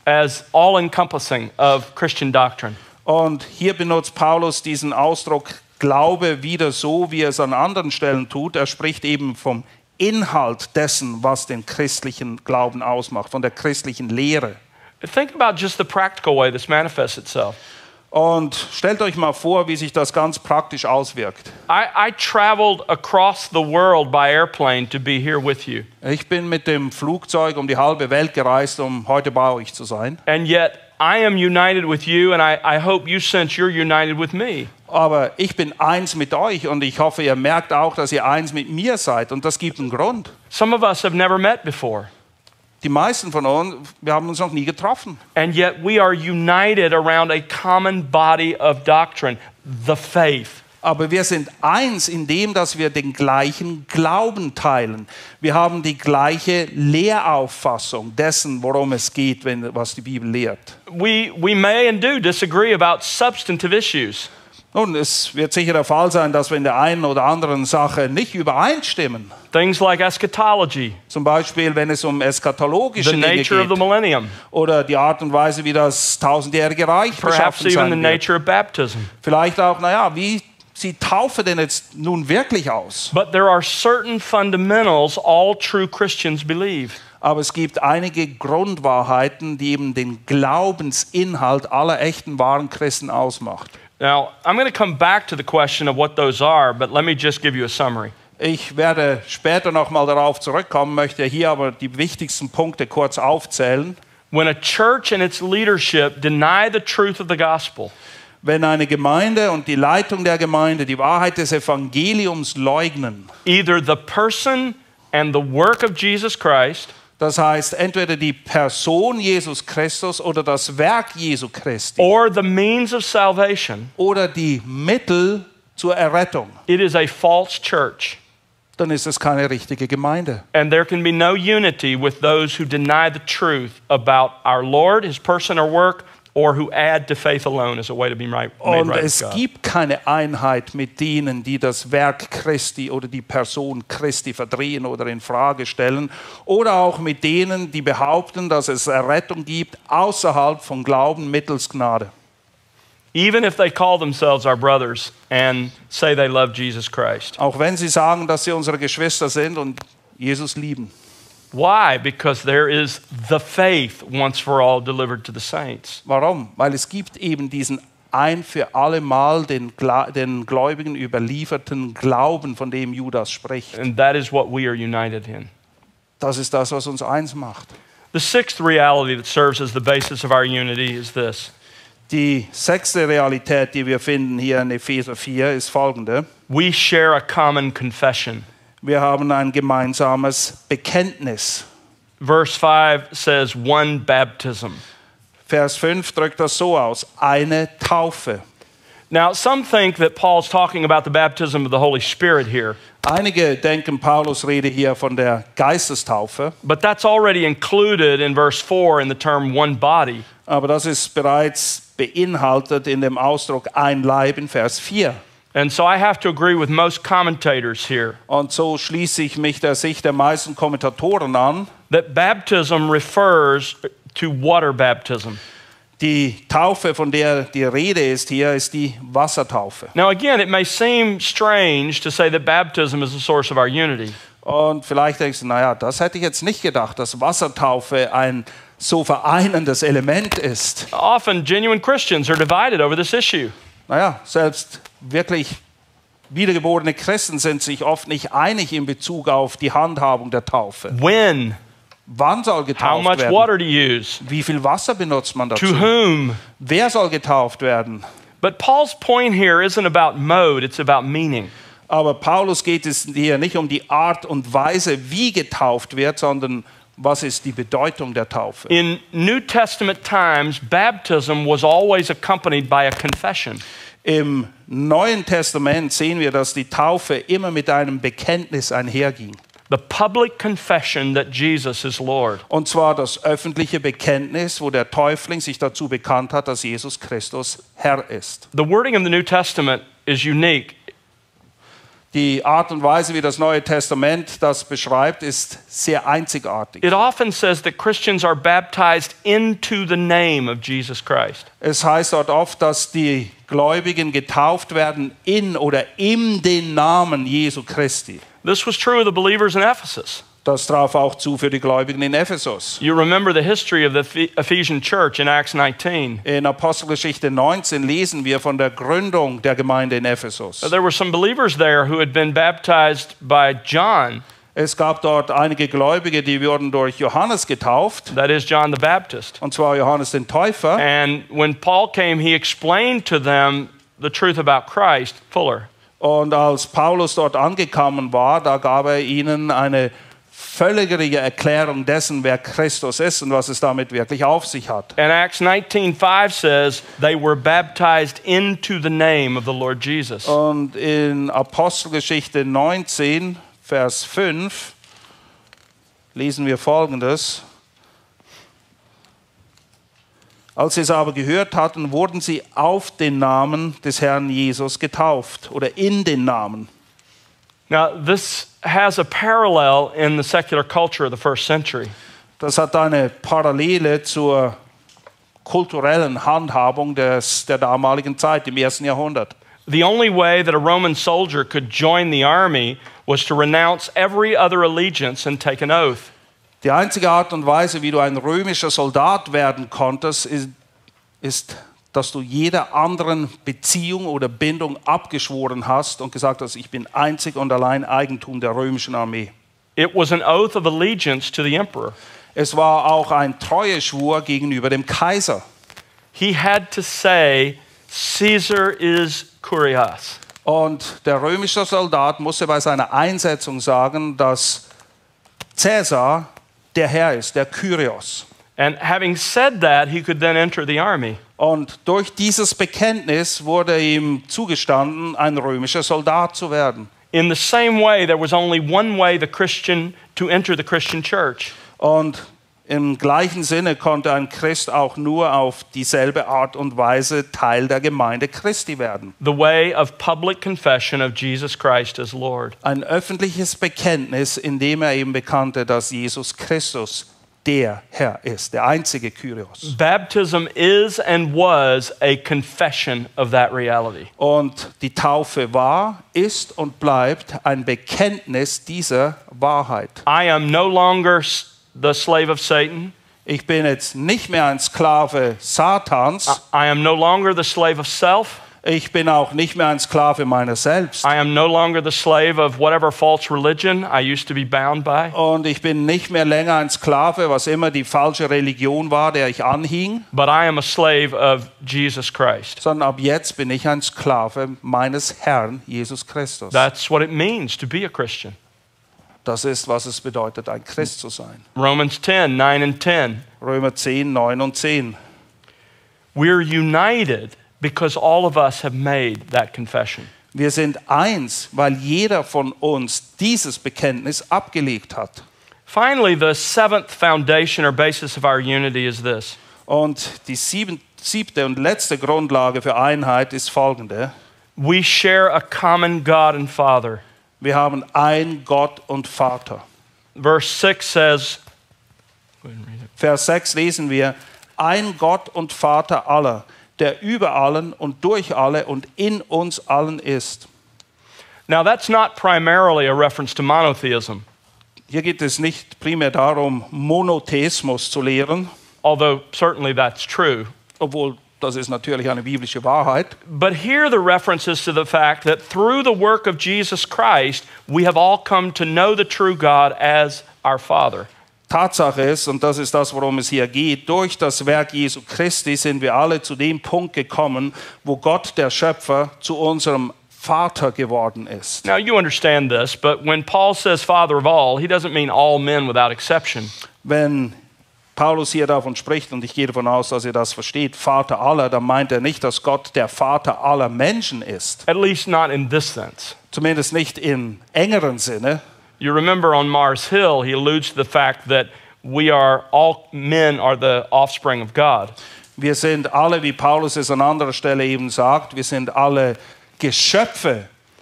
as all-encompassing of Christian doctrine. Und hier benutzt Paulus diesen Ausdruck Glaube wieder so, wie er es an anderen Stellen tut. Er spricht eben vom Inhalt dessen, was den christlichen Glauben ausmacht, von der christlichen Lehre. Think about just the practical way this manifests itself. Und stellt euch mal vor, wie sich das ganz praktisch auswirkt. I, I traveled across the world by airplane to be here with you. Ich bin mit dem Flugzeug um die halbe Welt gereist, um heute bei euch zu sein. And yet I am united with you, and I, I hope you sense you're united with me. Aber ich bin eins mit euch und ich hoffe, ihr merkt auch, dass ihr eins mit mir seid. Und das gibt einen Grund. Some of us have never met before. Die meisten von uns, wir haben uns noch nie getroffen. And yet we are united around a common body of doctrine, the faith. Aber wir sind eins in dem, dass wir den gleichen Glauben teilen. Wir haben die gleiche Lehrauffassung dessen, worum es geht, wenn, was die Bibel lehrt. We, we may and do disagree about substantive issues. Nun, es wird sicher der Fall sein, dass wir in der einen oder anderen Sache nicht übereinstimmen. Things like eschatology, Zum Beispiel, wenn es um eschatologische the Dinge nature of the geht. millennium, Oder die Art und Weise, wie das tausendjährige Reich perhaps beschaffen even the sein wird. nature of baptism. Vielleicht auch, naja, wie sieht Taufe denn jetzt nun wirklich aus? But there are certain fundamentals all true Christians believe. Aber es gibt einige Grundwahrheiten, die eben den Glaubensinhalt aller echten, wahren Christen ausmacht. Now, I'm going to come back to the question of what those are, but let me just give you a summary. Ich werde später nochmal darauf zurückkommen, möchte hier aber die wichtigsten Punkte kurz aufzählen. When a church and its leadership deny the truth of the gospel, Wenn eine Gemeinde und die Leitung der Gemeinde die Wahrheit des Evangeliums leugnen, either the person and the work of Jesus Christ, das heißt entweder die Person Jesus Christus oder das Werk Jesu Christi or the means of salvation, oder die Mittel zur Errettung, it is a false church. dann ist es keine richtige Gemeinde. And there can be no unity with those who deny the truth about our Lord, His person or work, or who add to faith alone as a way to be right, made Und right es with God. gibt keine Einheit mit denen, die das Werk Christi oder die Person Christi verdrehen oder in Frage stellen, oder auch mit denen, die behaupten, dass es Errettung gibt außerhalb von Glauben mittels Gnade. Even if they call themselves our brothers and say they love Jesus Christ. Auch wenn sie sagen, dass sie unsere Geschwister sind und Jesus lieben. Why? Because there is the faith once for all delivered to the saints. Warum? Weil es gibt eben diesen ein für alle Mal den, Gla- den Gläubigen überlieferten Glauben, von dem Judas spricht. And that is what we are united in. Das ist das, was uns eins macht. The sixth reality that serves as the basis of our unity is this. Die sechste Realität, die wir finden hier in Epheser vier, ist folgende. We share a common confession. Wir haben ein gemeinsames Bekenntnis. Verse five says one baptism. Vers fünf drückt das so aus, eine Taufe. Now, some think that Paul's talking about the baptism of the Holy Spirit here, Einige denken, Paulus rede hier von der Geistestaufe, but that's already included in verse four in the term one body. aber das ist bereits beinhaltet in dem Ausdruck ein Leib in Vers vier. And so I have to agree with most commentators here Und so schließe ich mich der Sicht der meisten Kommentatoren an. that baptism refers to water baptism. Die Taufe, von der die Rede ist hier, ist die Wassertaufe. Now, again, it may seem strange to say that baptism is the source of our unity. Und vielleicht denkst du, naja, das hätte ich jetzt nicht gedacht, dass Wassertaufe ein so vereinendes Element ist. Often, genuine Christians are divided over this issue. Naja, selbst wirklich wiedergeborene Christen sind sich oft nicht einig in Bezug auf die Handhabung der Taufe. When? Wann soll How getauft much werden? water to use? Wie viel Wasser benutzt man To dazu? whom? Wer soll getauft werden? But Paul's point here isn't about mode, it's about meaning. Aber Paulus geht es hier nicht um die Art und Weise, wie getauft wird, sondern was ist die Bedeutung der Taufe? In New Testament times, baptism was always accompanied by a confession. Im Neuen Testament sehen wir, dass die Taufe immer mit einem Bekenntnis einherging. The public confession that Jesus is Lord. Und zwar das öffentliche Bekenntnis, wo der Täufling sich dazu bekannt hat, dass Jesus Christus Herr ist. The wording of the New Testament is unique. Die Art und Weise, wie das Neue Testament das beschreibt, ist sehr einzigartig. It often says that Christians are baptized into the name of Jesus Christ. Es heißt dort oft, dass die Gläubigen getauft werden in oder in den Namen Jesu Christi. This was true of the believers in Ephesus. Das traf auch zu für die Gläubigen in Ephesus. You remember the history of the Ephesian church in Acts nineteen. In Apostelgeschichte neunzehn lesen wir von der Gründung der Gemeinde in Ephesus. There were some believers there who had been baptized by John, Es gab dort einige Gläubige, die wurden durch Johannes getauft, that is John the Baptist. und zwar Johannes den Täufer. And when Paul came, he explained to them the truth about Christ fuller. Und als Paulus dort angekommen war, da gab er ihnen eine völligere Erklärung dessen, wer Christus ist und was es damit wirklich auf sich hat. And Acts nineteen five says they were baptized into the name of the Lord Jesus. Und in Apostelgeschichte neunzehn, Vers fünf, lesen wir Folgendes. Als sie es aber gehört hatten, wurden sie auf den Namen des Herrn Jesus getauft oder in den Namen. Now, this has a parallel in the secular culture of the first century. Das hat eine Parallele zur kulturellen Handhabung des, der damaligen Zeit, im ersten Jahrhundert. The only way that a Roman soldier could join the army was to renounce every other allegiance and take an oath. Die einzige Art und Weise, wie du ein römischer Soldat werden konntest, ist, ist, dass du jeder anderen Beziehung oder Bindung abgeschworen hast und gesagt hast, ich bin einzig und allein Eigentum der römischen Armee. It was an oath of allegiance to the emperor. Es war auch ein Treueschwur gegenüber dem Kaiser. He had to say, Caesar is Kurios. Und der römische Soldat musste bei seiner Einsetzung sagen, dass Caesar der Herr ist, der Kyrios. And having said that, he could then enter the army. Und durch dieses Bekenntnis wurde ihm zugestanden, ein römischer Soldat zu werden. In the same way, there was only one way the Christian to enter the Christian church. Und im gleichen Sinne konnte ein Christ auch nur auf dieselbe Art und Weise Teil der Gemeinde Christi werden. The way of public confession of Jesus Christ as Lord. Ein öffentliches Bekenntnis, in dem er eben bekannte, dass Jesus Christus der Herr ist, der einzige Kyrios. Baptism is and was a confession of that reality. Und die Taufe war, ist und bleibt ein Bekenntnis dieser Wahrheit. I am no longer the slave of Satan. Ich bin jetzt nicht mehr ein Sklave Satans. I am no longer the slave of self. Ich bin auch nicht mehr ein Sklave meiner selbst. I am no longer the slave of whatever false religion I used to be bound by. Und ich bin nicht mehr länger ein Sklave, was immer die falsche Religion war, der ich anhing. But I am a slave of Jesus Christ. Sondern ab jetzt bin ich ein Sklave meines Herrn Jesus Christus. That's what it means to be a Christian. Das ist, was es bedeutet, ein Christ zu sein. Romans ten, nine and ten. Römer zehn, neun und zehn. We're united because all of us have made that confession. Wir sind eins, weil jeder von uns dieses Bekenntnis abgelegt hat. Finally, the seventh foundation or basis of our unity is this. Und die sieben, siebte und letzte Grundlage für Einheit ist folgende. We share a common God and Father. Wir haben ein Gott und Vater. Verse six says, go ahead and read it. Vers sechs lesen wir, ein Gott und Vater aller, der über allen und durch alle und in uns allen ist. Now that's not primarily a reference to monotheism, Hier geht es nicht primär darum, Monotheismus zu lehren, although certainly that's true. obwohl das ist natürlich eine biblische Wahrheit. But here the reference is to the fact that through the work of Jesus Christ, we have all come to know the true God as our Father. Tatsache ist, und das ist das, worum es hier geht, durch das Werk Jesu Christi sind wir alle zu dem Punkt gekommen, wo Gott, der Schöpfer, zu unserem Vater geworden ist. Now you understand this, but when Paul says Father of all, he doesn't mean all men without exception. Wenn Paulus hier davon spricht, und ich gehe davon aus, dass ihr das versteht, Vater aller, dann meint er nicht, dass Gott der Vater aller Menschen ist. At least not in this sense. Zumindest nicht im engeren Sinne. You remember on Mars Hill, he alludes to the fact that we are, all men are the offspring of God. Wir sind alle, wie Paulus es an anderer Stelle eben sagt, wir sind alle Geschöpfe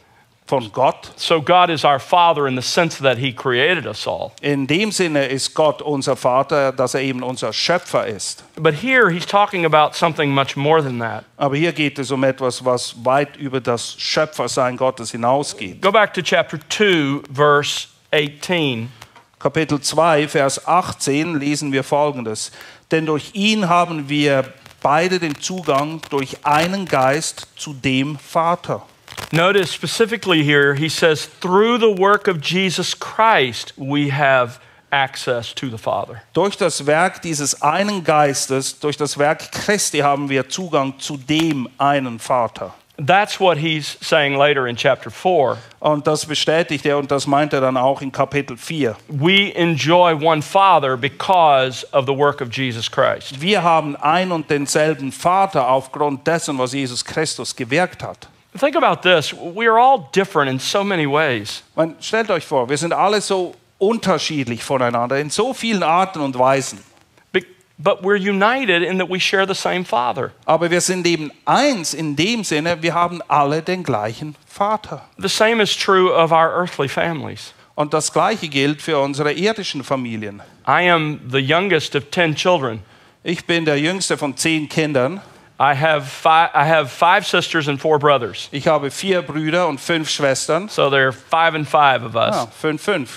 von Gott. So God is our Father in the sense that He created us all. In dem Sinne ist Gott unser Vater, dass er eben unser Schöpfer ist. But here He's talking about something much more than that. Aber hier geht es um etwas, was weit über das Schöpfersein Gottes hinausgeht. Go back to chapter two, verse eighteen. Kapitel zwei, Vers achtzehn lesen wir Folgendes. Denn durch ihn haben wir beide den Zugang durch einen Geist zu dem Vater. Notice specifically here, he says, through the work of Jesus Christ, we have access to the Father. Durch das Werk dieses einen Geistes, durch das Werk Christi haben wir Zugang zu dem einen Vater. That's what he's saying later in chapter four. Und das bestätigt er und das meint er dann auch in Kapitel vier. We enjoy one Father because of the work of Jesus Christ. Wir haben ein und denselben Vater aufgrund dessen, was Jesus Christus gewirkt hat. Think about this. We are all different in so many ways. Man, stellt euch vor, wir sind alle so unterschiedlich voneinander in so vielen Arten und Weisen. Be- But we're united in that we share the same Father. Aber wir sind eben eins in dem Sinne, wir haben alle den gleichen Vater. The same is true of our earthly families. Und das Gleiche gilt für unsere irdischen Familien. I am the youngest of ten children. Ich bin der jüngste von zehn Kindern. I have five, I have five sisters and four brothers. Ich habe vier Brüder und fünf Schwestern. So there are five and five of us. Ah, fünf, fünf.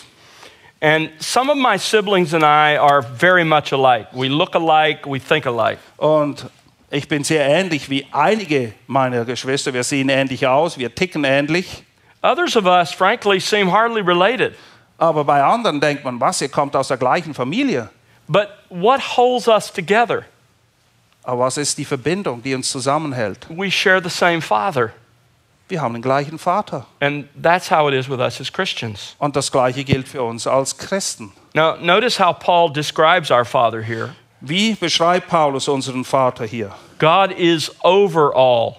And some of my siblings and I are very much alike. We look alike, we think alike. Und ich bin sehr ähnlich wie einige meiner Geschwister. Wir sehen ähnlich aus, wir ticken ähnlich. Others of us, frankly, seem hardly related. Aber bei anderen denkt man, was, ihr kommt aus der gleichen Familie. But what holds us together? Aber was ist die Verbindung, die uns zusammenhält? We share the same Father. Wir haben den gleichen Vater. And that's how it is with us as Christians. Und das Gleiche gilt für uns als Christen. Now, notice how Paul describes our Father here. Wie beschreibt Paulus unseren Vater hier? God is over all.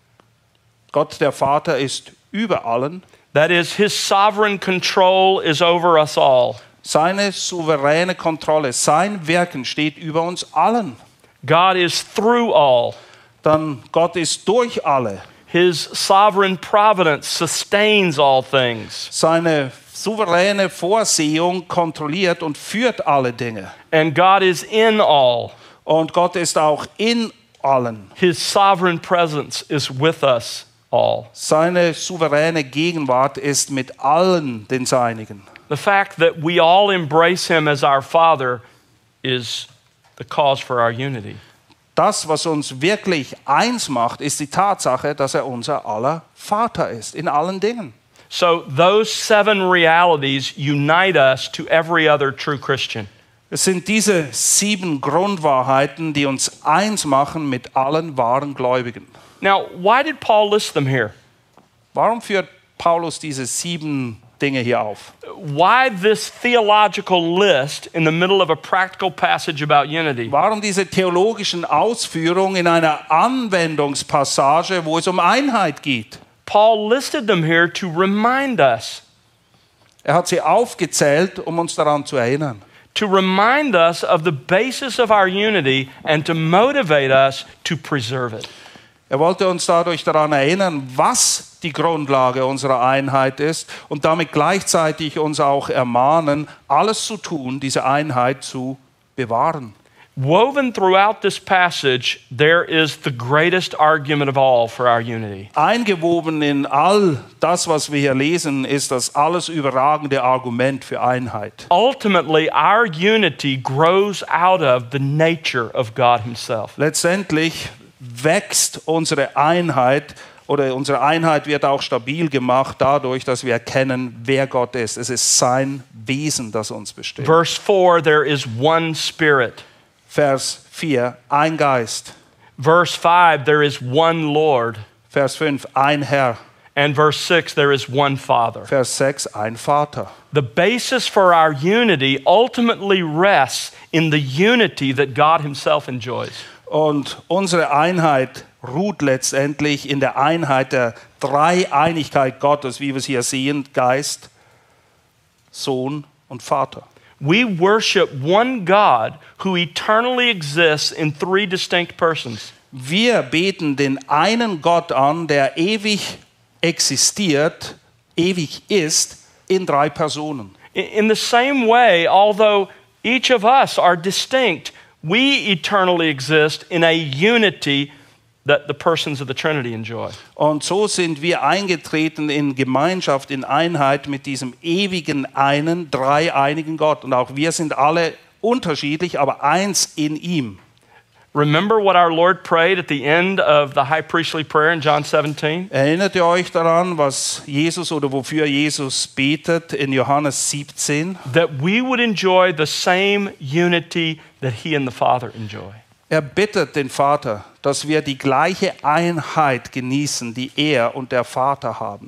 Gott, der Vater, ist über allen. That is, his sovereign control is over us all. Seine souveräne Kontrolle, sein Wirken steht über uns allen. God is through all. Dann Gott ist durch alle. His sovereign providence sustains all things. Seine souveräne Vorsehung kontrolliert und führt alle Dinge. And God is in all. Und Gott ist auch in allen. His sovereign presence is with us all. Seine souveräne Gegenwart ist mit allen den Seinigen. The fact that we all embrace him as our Father is the cause for our unity. Das, was uns wirklich eins macht, ist die Tatsache, dass er unser aller Vater ist, in allen Dingen. So those seven realities unite us to every other true Christian. Es sind diese sieben Grundwahrheiten, die uns eins machen mit allen wahren Gläubigen. Now, why did Paul list them here? Warum führt Paulus diese sieben Dinge hier auf? Why this theological list in the middle of a practical passage about unity? Warum diese theologischen Ausführungen in einer Anwendungspassage, wo es um Einheit geht? Paul listed them here to remind us, Er hat sie aufgezählt, um uns daran zu erinnern. to remind us of the basis of our unity and to motivate us to preserve it. Er wollte uns dadurch daran erinnern, was die Grundlage unserer Einheit ist und damit gleichzeitig uns auch ermahnen, alles zu tun, diese Einheit zu bewahren. Woven throughout this passage, there is the greatest argument of all for our unity. Eingewoben in all das, was wir hier lesen, ist das alles überragende Argument für Einheit. Ultimately, our unity grows out of the nature of God himself. Letztendlich wächst unsere Einheit oder unsere Einheit wird auch stabil gemacht dadurch, dass wir erkennen, wer Gott ist. Es ist sein Wesen, das uns bestimmt. Verse four, there is one Spirit. Vers vier, ein Geist. Verse five, there is one Lord. Vers fünf, ein Herr. And verse six, there is one Father. Vers sechs, ein Vater. The basis for our unity ultimately rests in the unity that God himself enjoys. Und unsere Einheit ruht letztendlich in der Einheit der Dreieinigkeit Gottes, wie wir es hier sehen, Geist, Sohn und Vater. We worship one God who eternally exists in three distinct persons. Wir beten den einen Gott an, der ewig existiert ewig ist, in drei Personen. In, in the same way, although each of us are distinct, we eternally exist in a unity that the persons of the Trinity enjoy. Und so sind wir eingetreten in Gemeinschaft, in Einheit mit diesem ewigen einen, dreieinigen Gott. Und auch wir sind alle unterschiedlich, aber eins in ihm. Remember what our Lord prayed at the end of the high priestly prayer in John seventeen? Erinnert ihr euch daran, was Jesus oder wofür Jesus betet in Johannes siebzehn? That we would enjoy the same unity that he and the Father enjoy. Er bittet den Vater, dass wir die gleiche Einheit genießen, die er und der Vater haben.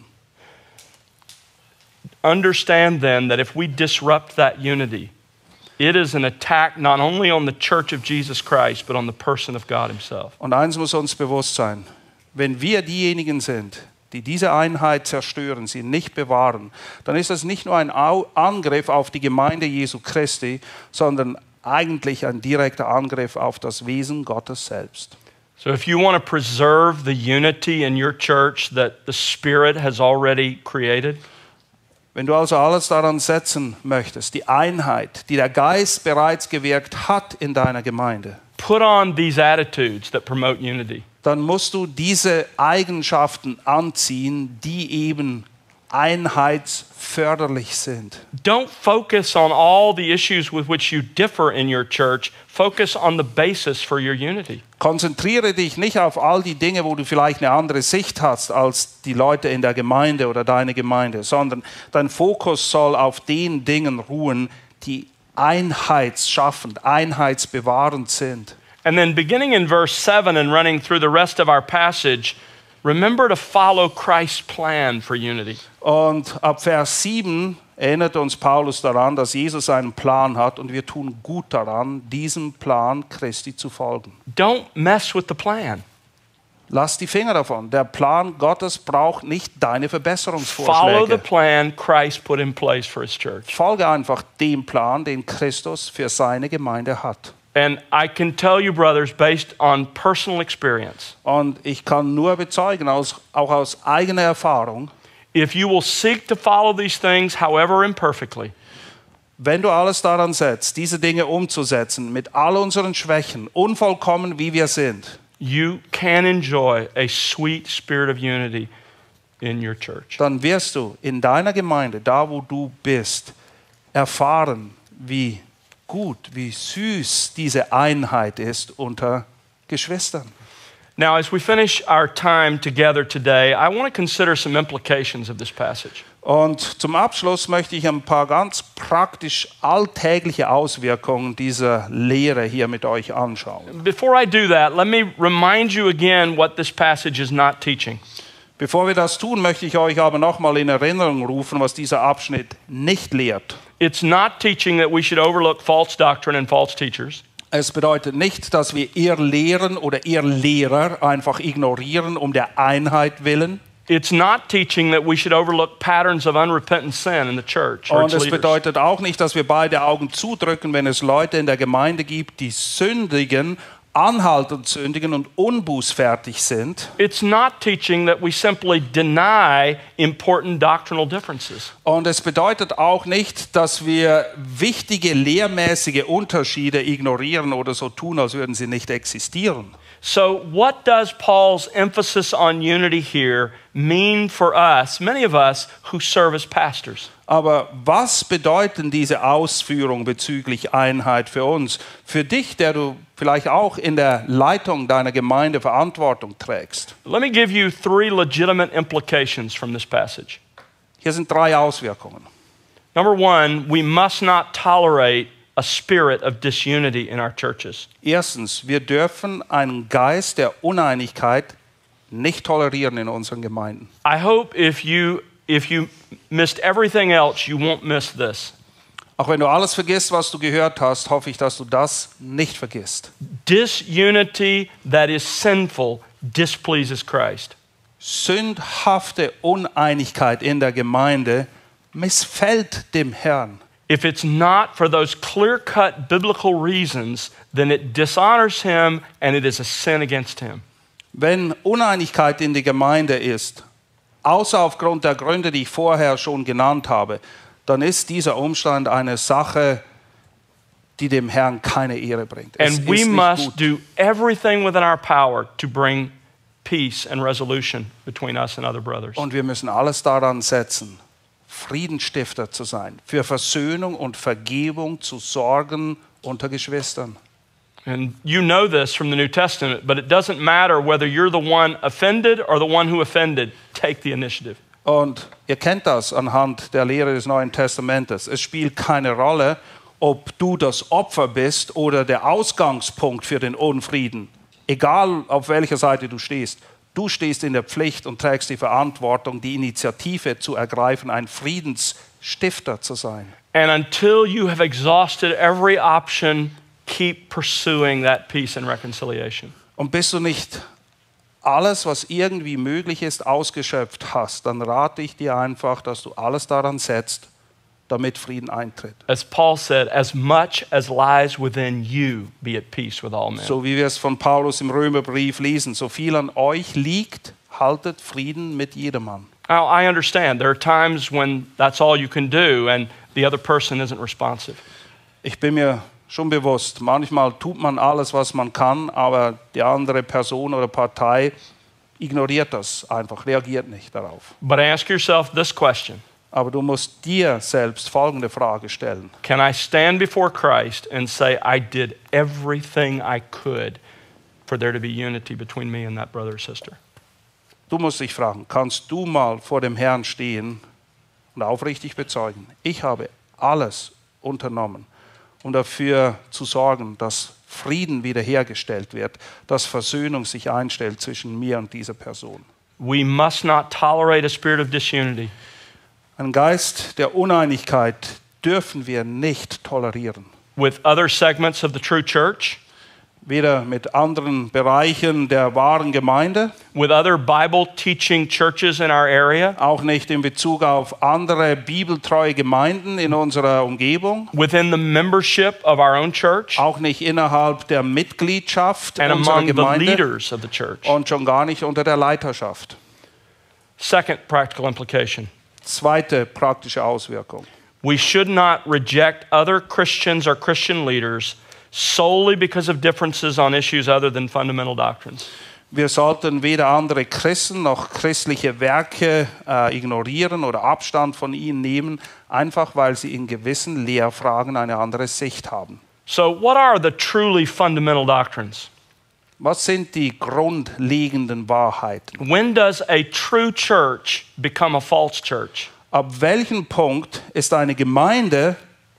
Understand then that if we disrupt that unity, it is an attack not only on the church of Jesus Christ, but on the person of God himself. Und eins muss uns bewusst sein, wenn wir diejenigen sind, die diese Einheit zerstören, sie nicht bewahren, dann ist das nicht nur ein Angriff auf die Gemeinde Jesu Christi, sondern eigentlich ein direkter Angriff auf das Wesen Gottes selbst. So if you want to preserve the unity in your church that the Spirit has already created, wenn du also alles daran setzen möchtest, die Einheit, die der Geist bereits gewirkt hat in deiner Gemeinde, put on these attitudes that promote unity. Dann musst du diese Eigenschaften anziehen, die eben einheitsförderlich sind. Don't focus on all the issues with which you differ in your church. Focus on the basis for your unity. Konzentriere dich nicht auf all die Dinge, wo du vielleicht eine andere Sicht hast als die Leute in der Gemeinde oder deine Gemeinde, sondern dein Fokus soll auf den Dingen ruhen, die einheitsschaffend, einheitsbewahrend sind. And then beginning in verse seven and running through the rest of our passage, remember to follow Christ's plan for unity. Und ab Vers sieben erinnert uns Paulus daran, dass Jesus einen Plan hat und wir tun gut daran, diesem Plan Christi zu folgen. Don't mess with the plan. Lass die Finger davon. Der Plan Gottes braucht nicht deine Follow the Verbesserungsvorschläge. plan Christ put in place for his church. Folge einfach dem Plan, den Christus für seine Gemeinde hat. And I can tell you, brothers, based on personal experience, Und ich kann nur bezeugen, aus, auch aus eigener Erfahrung, if you will seek to follow these things, however imperfectly, wenn du alles daran setzt, diese Dinge umzusetzen, mit all unseren Schwächen, unvollkommen wie wir sind, you can enjoy a sweet spirit of unity in your church. dann wirst du in deiner Gemeinde, da wo du bist, erfahren, wie gut, wie süß diese Einheit ist unter Geschwistern. Now, as we finish our time together today, I want to consider some implications of this passage. Und zum Abschluss möchte ich ein paar ganz praktisch alltägliche Auswirkungen dieser Lehre hier mit euch anschauen. Before I do that, let me remind you again what this passage is not teaching. Bevor wir das tun, möchte ich euch aber nochmal in Erinnerung rufen, was dieser Abschnitt nicht lehrt. It's not teaching that we should overlook false doctrine and false teachers. Es bedeutet nicht, dass wir ihr Lehren oder ihr Lehrer einfach ignorieren um der Einheit willen. It's not teaching that we should overlook patterns of unrepentant sin in the church or Und its es leaders. bedeutet auch nicht, dass wir beide Augen zudrücken, wenn es Leute in der Gemeinde gibt, die sündigen, anhaltend sündigen und unbußfertig sind. It's not teaching that we simply deny important doctrinal differences. Und es bedeutet auch nicht, dass wir wichtige lehrmäßige Unterschiede ignorieren oder so tun, als würden sie nicht existieren. So what does Paul's emphasis on unity here mean for us, many of us who serve as pastors? Aber was bedeuten diese Ausführungen bezüglich Einheit für uns? Für dich, der du vielleicht auch in der Leitung deiner Gemeinde Verantwortung trägst. Let me give you three legitimate implications from this passage. Hier sind drei Auswirkungen. Number one, we must not tolerate a spirit of disunity in our churches. Erstens, wir dürfen einen Geist der Uneinigkeit nicht tolerieren in unseren Gemeinden. I hope if you if you missed everything else, you won't miss this. Auch wenn du alles vergisst, was du gehört hast, hoffe ich, dass du das nicht vergisst. Disunity that is sinful displeases Christ. Sündhafte Uneinigkeit in der Gemeinde missfällt dem Herrn. If it's not for those clear-cut biblical reasons, then it dishonors him and it is a sin against him. Wenn Uneinigkeit in der Gemeinde ist, außer aufgrund der Gründe, die ich vorher schon genannt habe, dann ist dieser Umstand eine Sache, die dem Herrn keine Ehre bringt. Es And we ist nicht must gut. do everything within our power to bring peace and resolution between us and other brothers. Und wir müssen alles daran setzen, Friedensstifter zu sein, für Versöhnung und Vergebung zu sorgen unter Geschwistern. And you know this from the New Testament, but it doesn't matter whether you're the one offended or the one who offended. Take the initiative. Und ihr kennt das anhand der Lehre des Neuen Testamentes. Es spielt keine Rolle, ob du das Opfer bist oder der Ausgangspunkt für den Unfrieden. Egal, auf welcher Seite du stehst. Du stehst in der Pflicht und trägst die Verantwortung, die Initiative zu ergreifen, ein Friedensstifter zu sein. And until you have exhausted every option, keep pursuing that peace and reconciliation. Und bis du nicht alles, was irgendwie möglich ist, ausgeschöpft hast, dann rate ich dir einfach, dass du alles daran setzt, damit Frieden eintritt. As Paul said, as much as lies within you, be at peace with all men. So wie wir es von Paulus im Römerbrief lesen, so viel an euch liegt, haltet Frieden mit jedermann. Now, I understand there are times when that's all you can do and the other person isn't responsive. Ich bin mir schon bewusst, manchmal tut man alles, was man kann, aber die andere Person oder Partei ignoriert das einfach, reagiert nicht darauf. But ask yourself this question. Aber du musst dir selbst folgende Frage stellen. Can I stand before Christ and say, I did everything I could for there to be unity between me and that brother or sister? Du musst dich fragen, kannst du mal vor dem Herrn stehen und aufrichtig bezeugen, ich habe alles unternommen, um dafür zu sorgen, dass Frieden wiederhergestellt wird, dass Versöhnung sich einstellt zwischen mir und dieser Person. We must not tolerate a spirit of disunity. Einen Geist der Uneinigkeit dürfen wir nicht tolerieren. With other segments of the true church, Weder mit anderen Bereichen der wahren Gemeinde, with other Bible teaching churches in our area, auch nicht in Bezug auf andere bibeltreue Gemeinden in unserer Umgebung, within the membership of our own church, auch nicht innerhalb der Mitgliedschaft and unserer among the Gemeinde leaders of the church. und schon gar nicht unter der Leiterschaft. Second practical implication. Zweite praktische Auswirkung. We should not reject other Christians or Christian leaders solely because of differences on issues other than fundamental doctrines. Wir sollten weder andere Christen noch christliche Werke äh, ignorieren oder Abstand von ihnen nehmen, einfach weil sie in gewissen Lehrfragen eine andere Sicht haben. So, what are the truly fundamental doctrines? Was sind die grundlegenden Wahrheiten? When does a true church become a false church? Ab welchem Punkt ist eine Gemeinde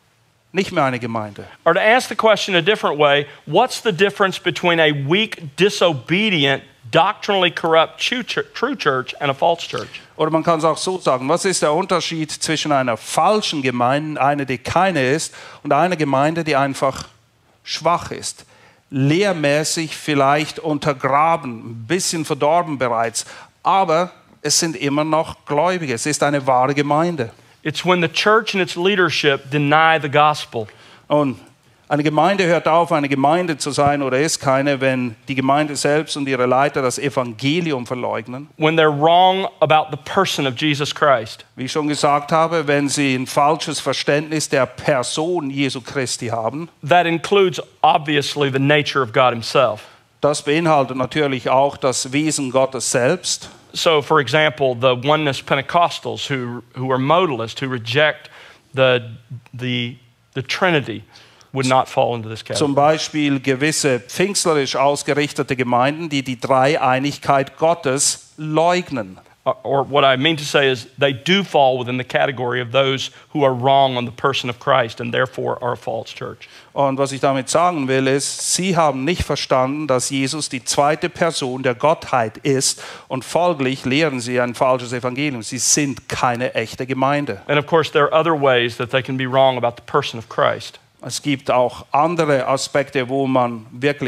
nicht mehr eine Gemeinde? Or to ask the question a different way, what's the difference between a weak, disobedient, doctrinally corrupt true church and a false church? Oder man kann es auch so sagen, was ist der Unterschied zwischen einer falschen Gemeinde, einer, die keine ist, und einer Gemeinde, die einfach schwach ist? Lehrmäßig vielleicht untergraben, ein bisschen verdorben bereits, aber es sind immer noch Gläubige. Es ist eine wahre Gemeinde. It's when the church and its leadership deny the gospel. Und eine Gemeinde hört auf, eine Gemeinde zu sein oder ist keine, wenn die Gemeinde selbst und ihre Leiter das Evangelium verleugnen. When they're wrong about the person of Jesus Christ. Wie ich schon gesagt habe, wenn sie ein falsches Verständnis der Person Jesu Christi haben. That includes obviously the nature of God himself. Das beinhaltet natürlich auch das Wesen Gottes selbst. So, for example, the oneness Pentecostals who, who are modalist, who reject the, the, the Trinity, would not fall into this category. Zum Beispiel gewisse pfingstlerisch ausgerichtete Gemeinden, die die Dreieinigkeit Gottes leugnen. Or, or what I mean to say is they do fall within the category of those who are wrong on the person of Christ and therefore are a false church. Und was ich damit sagen will, ist, sie haben nicht verstanden, dass Jesus die zweite Person der Gottheit ist und folglich lehren sie ein falsches Evangelium. Sie sind keine echte Gemeinde. And of course there are other ways that they can be wrong about the person of Christ. Es gibt auch andere Aspekte, wo man wirklich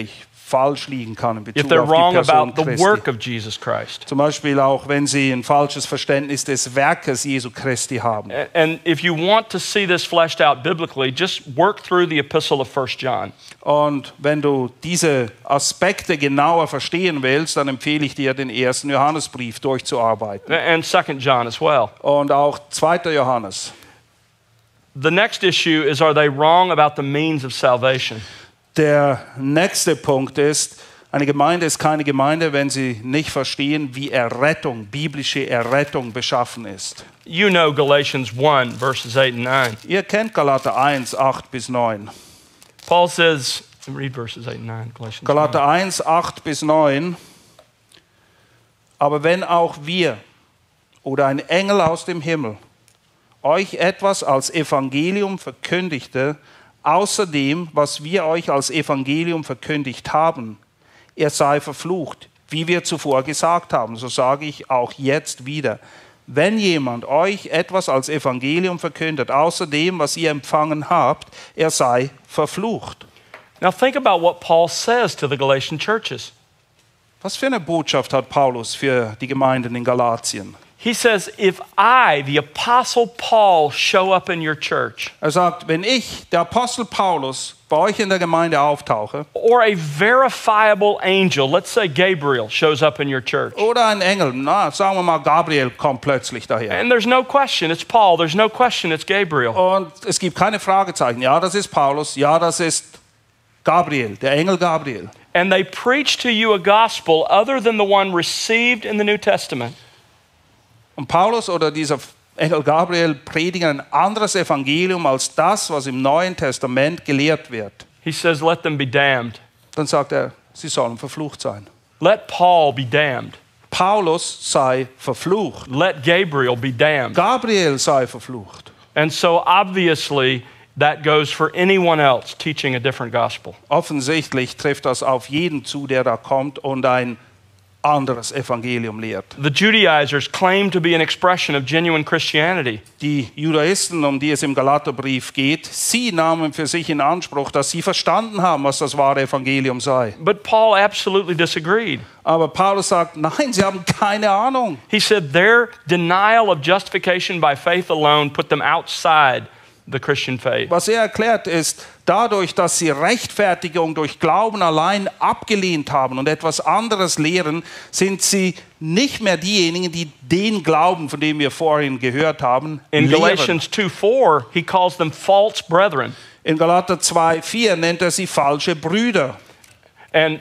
falsch liegen kann in if Bezug they're auf die wrong Person about the Christi. work of Jesus Christ. Zum Beispiel auch, wenn sie ein falsches Verständnis des Werkes Jesu Christi haben. A- And if you want to see this fleshed out biblically, just work through the epistle of First John. Und wenn du diese Aspekte genauer verstehen willst, dann empfehle ich dir, den ersten Johannesbrief durchzuarbeiten. And Second John as well. Und auch zweiter Johannes. The next issue is, are they wrong about the means of salvation? Der nächste Punkt ist, eine Gemeinde ist keine Gemeinde, wenn sie nicht verstehen, wie Errettung, biblische Errettung beschaffen ist. You know Galatians one, verses eight and nine. Ihr kennt Galater eins, acht bis neun. Paul says, read verses eight and nine, Galatians Galater eins, acht bis neun. Aber wenn auch wir oder ein Engel aus dem Himmel euch etwas als Evangelium verkündigte, außer dem, was wir euch als Evangelium verkündigt haben, er sei verflucht, wie wir zuvor gesagt haben, so sage ich auch jetzt wieder. Wenn jemand euch etwas als Evangelium verkündet, außer dem, was ihr empfangen habt, er sei verflucht. Now think about what Paul says to the Galatian churches. Was für eine Botschaft hat Paulus für die Gemeinden in Galatien? He says, if I, the Apostle Paul, show up in your church, Er sagt, wenn ich, der Apostel Paulus, bei euch in der Gemeinde auftauche, or a verifiable angel, let's say Gabriel, shows up in your church, oder ein Engel, na, sagen wir mal, Gabriel kommt plötzlich daher. and there's no question it's Paul, there's no question it's Gabriel. Und es gibt keine Fragezeichen. Ja, das ist Paulus. Ja, das ist Gabriel, der Engel Gabriel. And they preach to you a gospel other than the one received in the New Testament. Und Paulus oder dieser Engel Gabriel predigen ein anderes Evangelium als das, was im Neuen Testament gelehrt wird. He says, let them be damned. Dann sagt er, sie sollen verflucht sein. Let Paul be damned. Paulus sei verflucht. Let Gabriel be damned. Gabriel sei verflucht. And so obviously that goes for anyone else teaching a different gospel. Offensichtlich trifft das auf jeden zu, der da kommt und ein anderes Evangelium lehrt. The Judaizers claim to be an expression of genuine Christianity. Die Judaisten, um die es im Galaterbrief geht, sie nahmen für sich in Anspruch, dass sie verstanden haben, was das wahre Evangelium sei. But Paul absolutely disagreed. Aber Paulus sagt, nein, sie haben keine Ahnung. He said their denial of justification by faith alone put them outside the Christian faith. Was er erklärt ist, dadurch, dass sie Rechtfertigung durch Glauben allein abgelehnt haben und etwas anderes lehren, sind sie nicht mehr diejenigen, die den Glauben, von dem wir vorhin gehört haben, In lehren. Galatians two four, he calls them false brethren. In Galater zwei vier nennt er sie falsche Brüder. And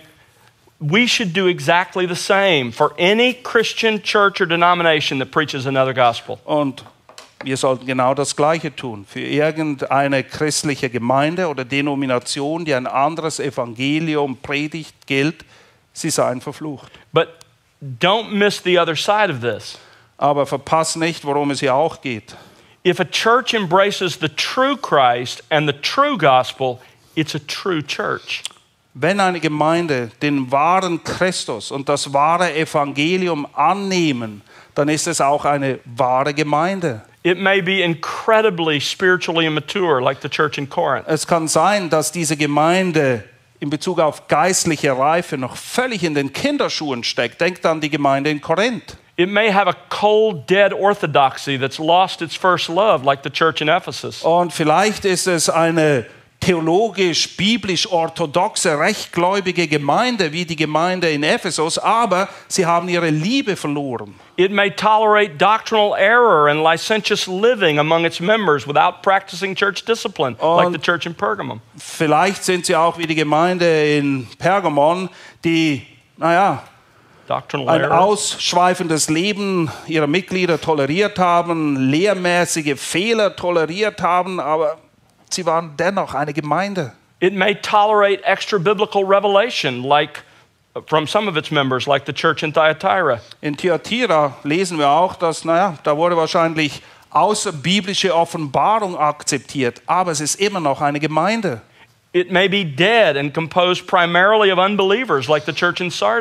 we should do exactly the same for any Christian church or denomination that preaches another gospel. Und wir sollten genau das Gleiche tun. Für irgendeine christliche Gemeinde oder Denomination, die ein anderes Evangelium predigt, gilt, sie seien verflucht. But don't miss the other side of this. Aber verpasst nicht, worum es hier auch geht. If a church embraces the true Christ and the true gospel, it's a true church. Wenn eine Gemeinde den wahren Christus und das wahre Evangelium annehmen, dann ist es auch eine wahre Gemeinde. It may be incredibly spiritually immature, like the church in Corinth. Es kann sein, dass diese Gemeinde in Bezug auf geistliche Reife noch völlig in den Kinderschuhen steckt. Denkt an die Gemeinde in Korinth. It may have a cold, dead orthodoxy that's lost its first love, like the church in Ephesus. Und vielleicht ist es eine theologisch, biblisch orthodoxe, rechtgläubige Gemeinde wie die Gemeinde in Ephesus, aber sie haben ihre Liebe verloren. It may tolerate doctrinal error and licentious living among its members without practicing church discipline, like the church in Pergamum. Vielleicht sind sie auch wie die Gemeinde in Pergamon, die, naja, Doctrinal ein error. ausschweifendes Leben ihrer Mitglieder toleriert haben, lehrmäßige Fehler toleriert haben, aber sie waren dennoch eine Gemeinde. It may tolerate extra biblical revelation, like from some of its members, like the church in Thyatira. In Thyatira lesen wir auch, dass, naja, da wurde wahrscheinlich außerbiblische Offenbarung akzeptiert, aber es ist immer noch eine Gemeinde. It may be dead and composed primarily of unbelievers, like the church in Sardis.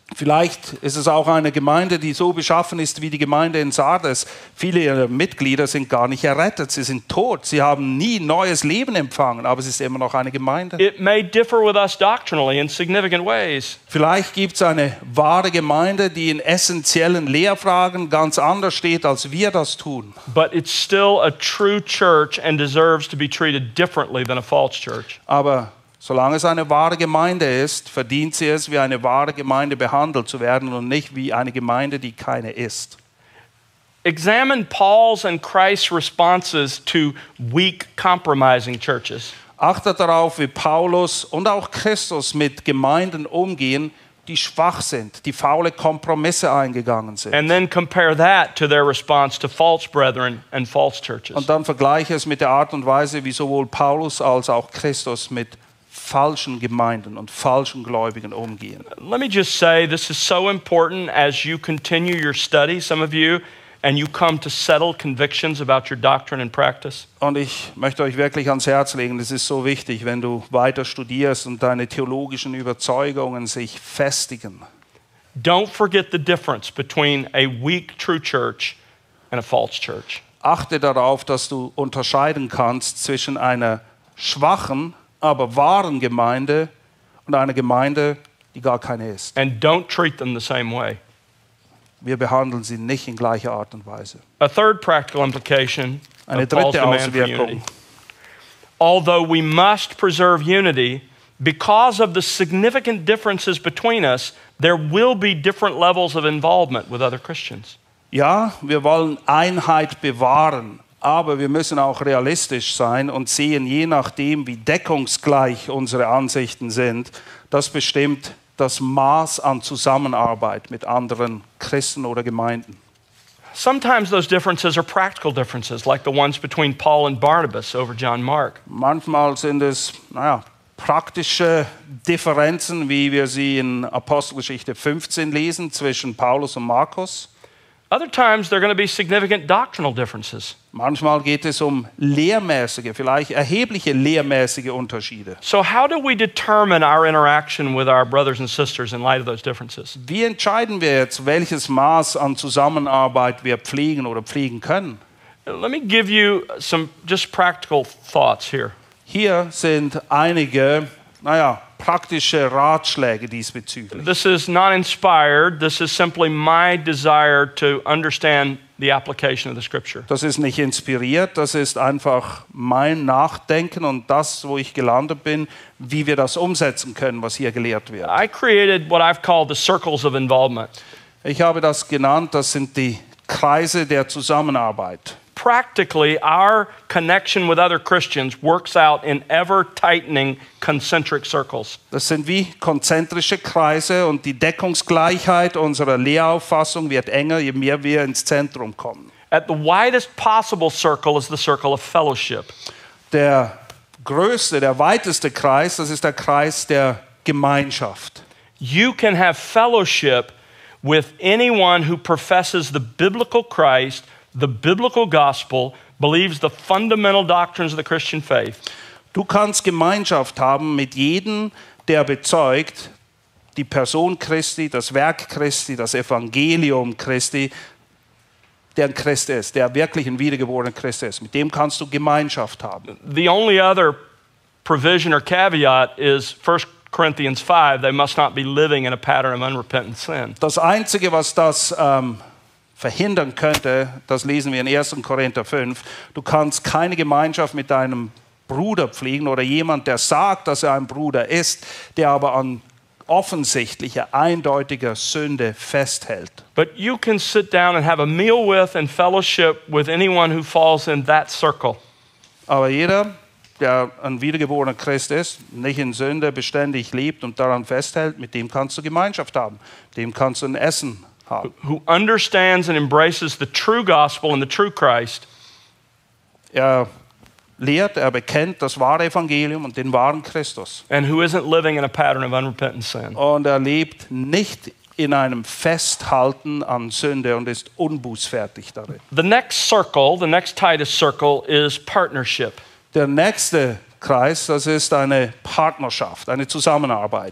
Vielleicht ist es auch eine Gemeinde, die so beschaffen ist wie die Gemeinde in Sardes. Viele ihrer Mitglieder sind gar nicht errettet, sie sind tot, sie haben nie neues Leben empfangen, aber es ist immer noch eine Gemeinde. It may differ with us doctrinally in significant ways. Vielleicht gibt es eine wahre Gemeinde, die in essentiellen Lehrfragen ganz anders steht, als wir das tun. But it's still a true church and deserves to be treated differently than a false church. Aber solange es eine wahre Gemeinde ist, verdient sie es, wie eine wahre Gemeinde behandelt zu werden und nicht wie eine Gemeinde, die keine ist. Examine Paul's and Christ's responses to weak, compromising churches. Achtet darauf, wie Paulus und auch Christus mit Gemeinden umgehen, die schwach sind, die faule Kompromisse eingegangen sind. And then compare that to their response to false brethren and false churches. Und dann vergleiche es mit der Art und Weise, wie sowohl Paulus als auch Christus mit falschen Gemeinden und falschen Gläubigen umgehen. Let me just say, this is so important as you continue your study, some of you, and you come to settled convictions about your doctrine and practice. Und ich möchte euch wirklich ans Herz legen, es ist so wichtig, wenn du weiter studierst und deine theologischen Überzeugungen sich festigen. Don't forget the difference between a weak true church and a false church. Achte darauf, dass du unterscheiden kannst zwischen einer schwachen, aber wahren Gemeinde und einer Gemeinde, die gar keine ist. And don't treat them the same way. Wir behandeln sie nicht in gleicher Art und Weise. A third practical implication Eine of Paul's dritte demand for Auswirkung. unity. Although we must preserve unity, because of the significant differences between us, there will be different levels of involvement with other Christians. Ja, wir wollen Einheit bewahren, aber wir müssen auch realistisch sein und sehen, je nachdem, wie deckungsgleich unsere Ansichten sind, das bestimmt das Maß an Zusammenarbeit mit anderen Christen oder Gemeinden. Sometimes those differences are practical differences, like the ones between Paul and Barnabas over John Mark. Manchmal sind es, naja, praktische Differenzen, wie wir sie in Apostelgeschichte fünfzehn lesen, zwischen Paulus und Markus. Other times, there are going to be significant doctrinal differences. Manchmal geht es um lehrmäßige, vielleicht erhebliche lehrmäßige Unterschiede. So how do we determine our interaction with our brothers and sisters in light of those differences? Wie entscheiden wir jetzt, welches Maß an Zusammenarbeit wir pflegen oder pflegen können? Let me give you some just practical thoughts here. Hier sind einige, naja, praktische Ratschläge diesbezüglich. This is not inspired. This is simply my desire to understand the application of the Scripture. Das ist nicht inspiriert, das ist einfach mein Nachdenken und das, wo ich gelandet bin, wie wir das umsetzen können, was hier gelehrt wird. I created what I've called the circles of involvement. Ich habe das genannt, das sind die Kreise der Zusammenarbeit. Practically, our connection with other Christians works out in ever-tightening concentric circles. Das sind wie konzentrische Kreise und die Deckungsgleichheit unserer Lehrauffassung wird enger, je mehr wir ins Zentrum kommen. At the widest possible circle is the circle of fellowship. Der größte, der weiteste Kreis, das ist der Kreis der Gemeinschaft. You can have fellowship with anyone who professes the biblical Christ, the biblical gospel, believes the fundamental doctrines of the Christian faith. Du kannst Gemeinschaft haben mit jedem, der bezeugt, die Person Christi, das Werk Christi, das Evangelium Christi, der ein Christ ist, der wirklich ein wiedergeborener Christ ist. Mit dem kannst du Gemeinschaft haben. The only other provision or caveat is First Corinthians five, they must not be living in a pattern of unrepentant sin. Das Einzige, was das ähm, verhindern könnte, das lesen wir in ersten Korinther fünf, du kannst keine Gemeinschaft mit deinem Bruder pflegen oder jemand, der sagt, dass er ein Bruder ist, der aber an offensichtlicher, eindeutiger Sünde festhält. But you can sit down and have a meal with and fellowship with anyone who falls in that circle. Aber jeder, der ein wiedergeborener Christ ist, nicht in Sünde beständig lebt und daran festhält, mit dem kannst du Gemeinschaft haben, mit dem kannst du ein Essen haben. Who understands and embraces the true gospel and the true Christ. Er lehrt, er bekennt das wahre Evangelium und den wahren Christus. And who isn't living in a pattern of unrepentant sin. Und er lebt nicht in einem Festhalten an Sünde und ist unbußfertig darin. The next circle, the next tightest circle is partnership. Der nächste Kreis, das ist eine Partnerschaft, eine Zusammenarbeit.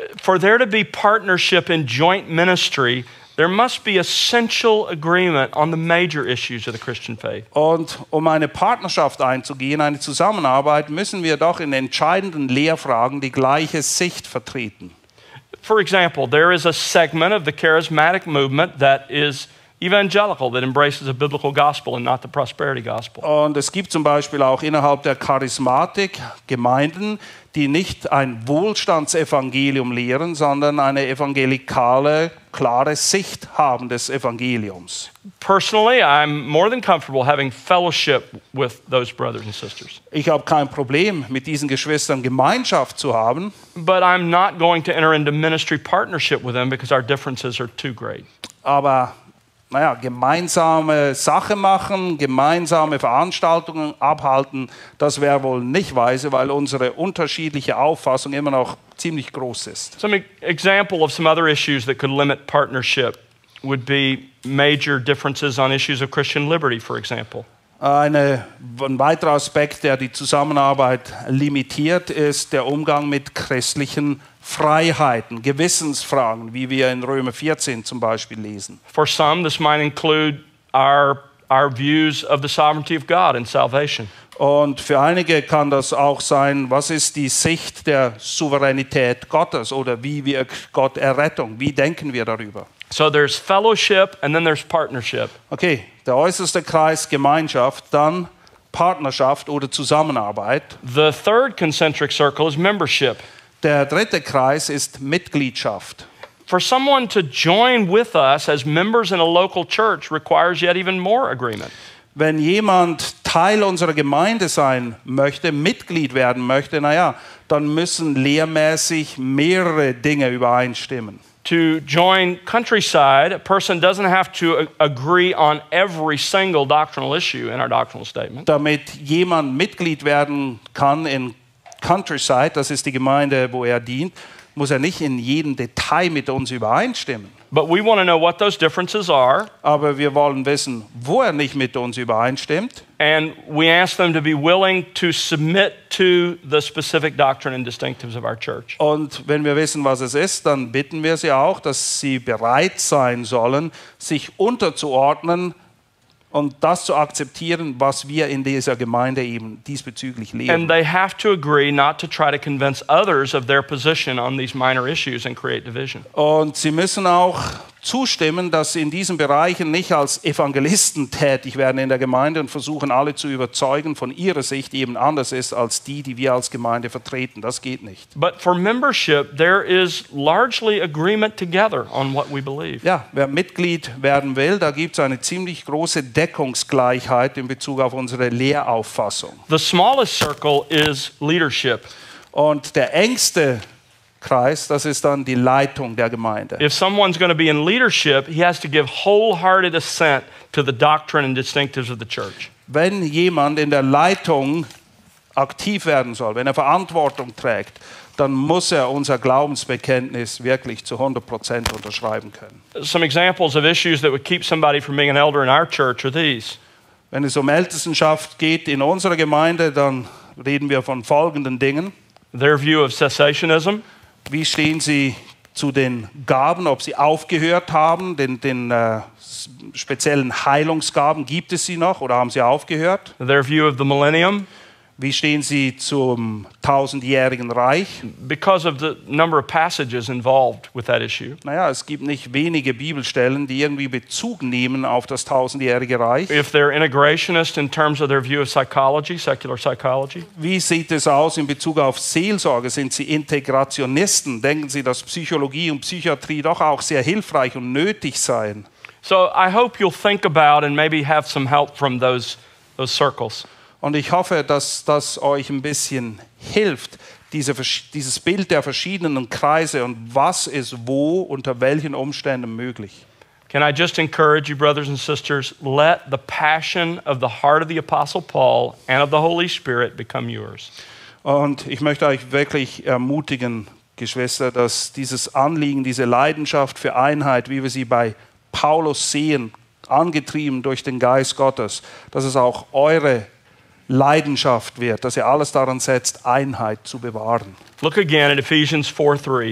for there to be partnership in joint ministry, there must be essential agreement on the major issues of the Christian faith. Und um eine Partnerschaft einzugehen, eine Zusammenarbeit, müssen wir doch in entscheidenden Lehrfragen die gleiche Sicht vertreten. For example, there is a segment of the charismatic movement that is evangelical, that embraces a biblical gospel and not the prosperity gospel. Und es gibt zum Beispiel auch innerhalb der Charismatik Gemeinden, die nicht ein Wohlstandsevangelium lehren, sondern eine evangelikale, klare Sicht haben des Evangeliums. Personally, I'm more than comfortable having fellowship with those brothers and sisters. Ich habe kein Problem, mit diesen Geschwistern Gemeinschaft zu haben, But I'm not going to enter into ministry partnership with them because our differences are too great. aber naja, gemeinsame Sache machen, gemeinsame Veranstaltungen abhalten, das wäre wohl nicht weise, weil unsere unterschiedliche Auffassung immer noch ziemlich groß ist. Some e- example of some other issues that could limit partnership would be major differences on issues of Christian liberty, for example. Eine, ein weiterer Aspekt, der die Zusammenarbeit limitiert, ist der Umgang mit christlichen Freiheiten, Gewissensfragen, wie wir in Römer vierzehn zum Beispiel lesen. For some, this might include our, our views of the sovereignty of God and salvation. Und für einige kann das auch sein, was ist die Sicht der Souveränität Gottes oder wie wirkt Gott Errettung, wie denken wir darüber? So there's fellowship and then there's partnership. Okay, der äußerste Kreis Gemeinschaft, dann Partnerschaft oder Zusammenarbeit. The third concentric circle is membership. Der dritte Kreis ist Mitgliedschaft. For someone to join with us as members in a local church requires yet even more agreement. Wenn jemand Teil unserer Gemeinde sein möchte, Mitglied werden möchte, naja, dann müssen lehrmäßig mehrere Dinge übereinstimmen. To join Countryside, a person doesn't have to a- agree on every single doctrinal issue in our doctrinal statement. Damit jemand Mitglied werden kann in Countryside, das ist die Gemeinde, wo er dient, muss er nicht in jedem Detail mit uns übereinstimmen. But we want to know what those differences are, Aber wir wollen wissen, wo er nicht mit uns übereinstimmt. and we ask them to be willing to submit to the specific doctrine and distinctives of our church. Und wenn wir wissen, was es ist, dann bitten wir sie auch, dass sie bereit sein sollen, sich unterzuordnen und das zu akzeptieren, was wir in dieser Gemeinde eben diesbezüglich And lehren. they have to agree not to try to convince others of their position on these minor issues and create division. Und sie müssen auch zustimmen, dass sie in diesen Bereichen nicht als Evangelisten tätig werden in der Gemeinde und versuchen, alle zu überzeugen von ihrer Sicht, die eben anders ist als die, die wir als Gemeinde vertreten. Das geht nicht. But for membership, there is largely agreement together on what we believe. Ja, wer Mitglied werden will, da gibt es eine ziemlich große Deckungsgleichheit in Bezug auf unsere Lehrauffassung. The smallest circle is leadership. Und der engste Kreis, das ist dann die Leitung der Gemeinde. If someone's going to be in leadership, he has to give wholehearted assent to the doctrine and distinctives of the church. Wenn jemand in der Leitung aktiv werden soll, wenn er Verantwortung trägt, dann muss er unser Glaubensbekenntnis wirklich zu hundert Prozent unterschreiben können. Some examples of issues that would keep somebody from being an elder in our church are these. Wenn es um Ältestenschaft geht in unserer Gemeinde, dann reden wir von folgenden Dingen. Their view of cessationism, Wie stehen Sie zu den Gaben, ob sie aufgehört haben, den, den äh, speziellen Heilungsgaben, gibt es sie noch oder haben sie aufgehört? their view of the millennium, Wie stehen Sie zum tausendjährigen Reich? because of the number of passages involved with that issue. Naja, es gibt nicht wenige Bibelstellen, die irgendwie Bezug nehmen auf das tausendjährige Reich. If they're integrationist in terms of their view of psychology, secular psychology, Wie sieht es aus in Bezug auf Seelsorge? Sind Sie Integrationisten? Denken Sie, dass Psychologie und Psychiatrie doch auch sehr hilfreich und nötig seien? so I hope you'll think about and maybe have some help from those, those circles. Und ich hoffe, dass das euch ein bisschen hilft, diese, dieses Bild der verschiedenen Kreise und was ist wo, unter welchen Umständen möglich. Can I just encourage you, brothers and sisters, let the passion of the heart of the Apostle Paul and of the Holy Spirit become yours. Und ich möchte euch wirklich ermutigen, Geschwister, dass dieses Anliegen, diese Leidenschaft für Einheit, wie wir sie bei Paulus sehen, angetrieben durch den Geist Gottes, dass es auch eure Leidenschaft wird, dass ihr alles daran setzt, Einheit zu bewahren. Look again at Ephesians four three.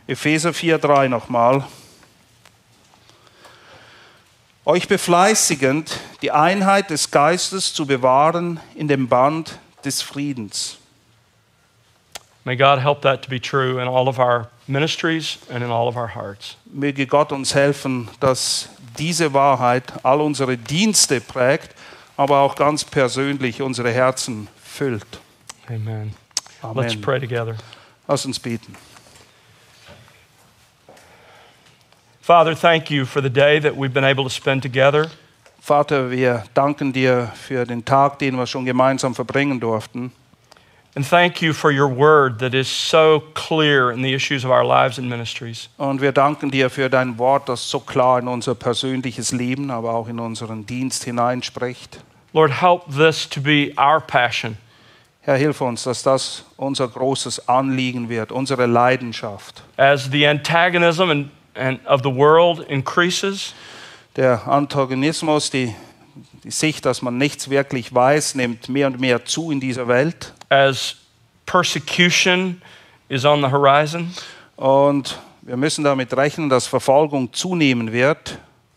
Epheser vier, drei nochmal. Euch befleißigend, die Einheit des Geistes zu bewahren in dem Band des Friedens. May God help that to be true in all of our ministries and in all of our hearts. Möge Gott uns helfen, dass diese Wahrheit all unsere Dienste prägt, aber auch ganz persönlich unsere Herzen füllt. Amen. Amen. Let's pray together. Lass uns beten. Father, thank you for the day that we've been able to spend together. Vater, wir danken dir für den Tag, den wir schon gemeinsam verbringen durften. And thank you for your word that is so clear in the issues of our lives and ministries. Und wir danken dir für dein Wort, das so klar in unser persönliches Leben, aber auch in unseren Dienst hineinspricht. Lord, help this to be our passion. Herr, hilf uns, dass das unser großes Anliegen wird, unsere Leidenschaft. As the antagonism and, and of the world increases, Der Antagonismus, die, die Sicht, dass man nichts wirklich weiß, nimmt mehr und mehr zu in dieser Welt. as persecution is on the horizon, Und wir müssen damit rechnen, dass Verfolgung zunehmen wird.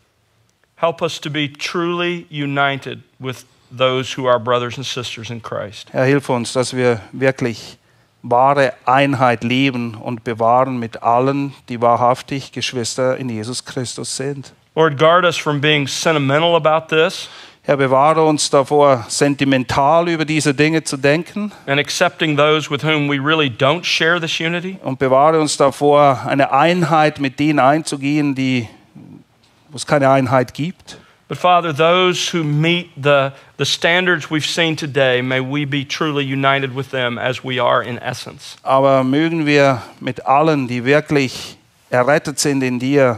help us to be truly united with those who are brothers and sisters in Christ. Herr, hilf uns, dass wir wirklich wahre Einheit leben und bewahren mit allen, die wahrhaftig Geschwister in Jesus Christus sind. Lord, guard us from being sentimental about this Herr, bewahre uns davor, sentimental über diese Dinge zu denken, and accepting those with whom we really don't share this unity. und bewahre uns davor, eine Einheit mit denen einzugehen, die, wo es keine Einheit gibt. But Father, those who meet the, the standards we've seen today, may we be truly united with them as we are in essence. Aber mögen wir mit allen, die wirklich errettet sind in dir,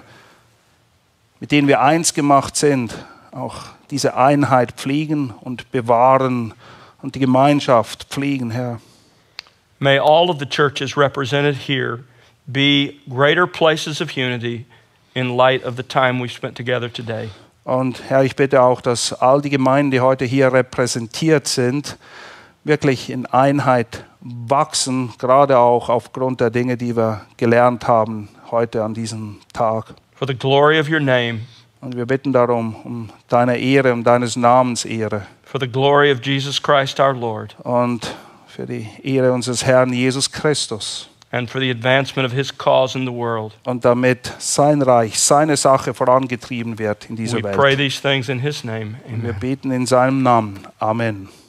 mit denen wir eins gemacht sind, auch diese Einheit pflegen und bewahren und die Gemeinschaft pflegen, Herr. May all of the churches represented here be greater places of unity in light of the time we've spent together today. Und Herr, ich bitte auch, dass all die Gemeinden, die heute hier repräsentiert sind, wirklich in Einheit wachsen, gerade auch aufgrund der Dinge, die wir gelernt haben heute an diesem Tag. For the glory of your name, Und wir bitten darum, um deine Ehre, um deines Namens Ehre for the glory of Jesus Christ our Lord, und für die Ehre unseres Herrn Jesus Christus. and for the advancement of his cause in the world. Und damit sein Reich, seine Sache vorangetrieben wird in dieser We pray Welt. these things in his name. Und wir Amen. beten in seinem Namen. Amen.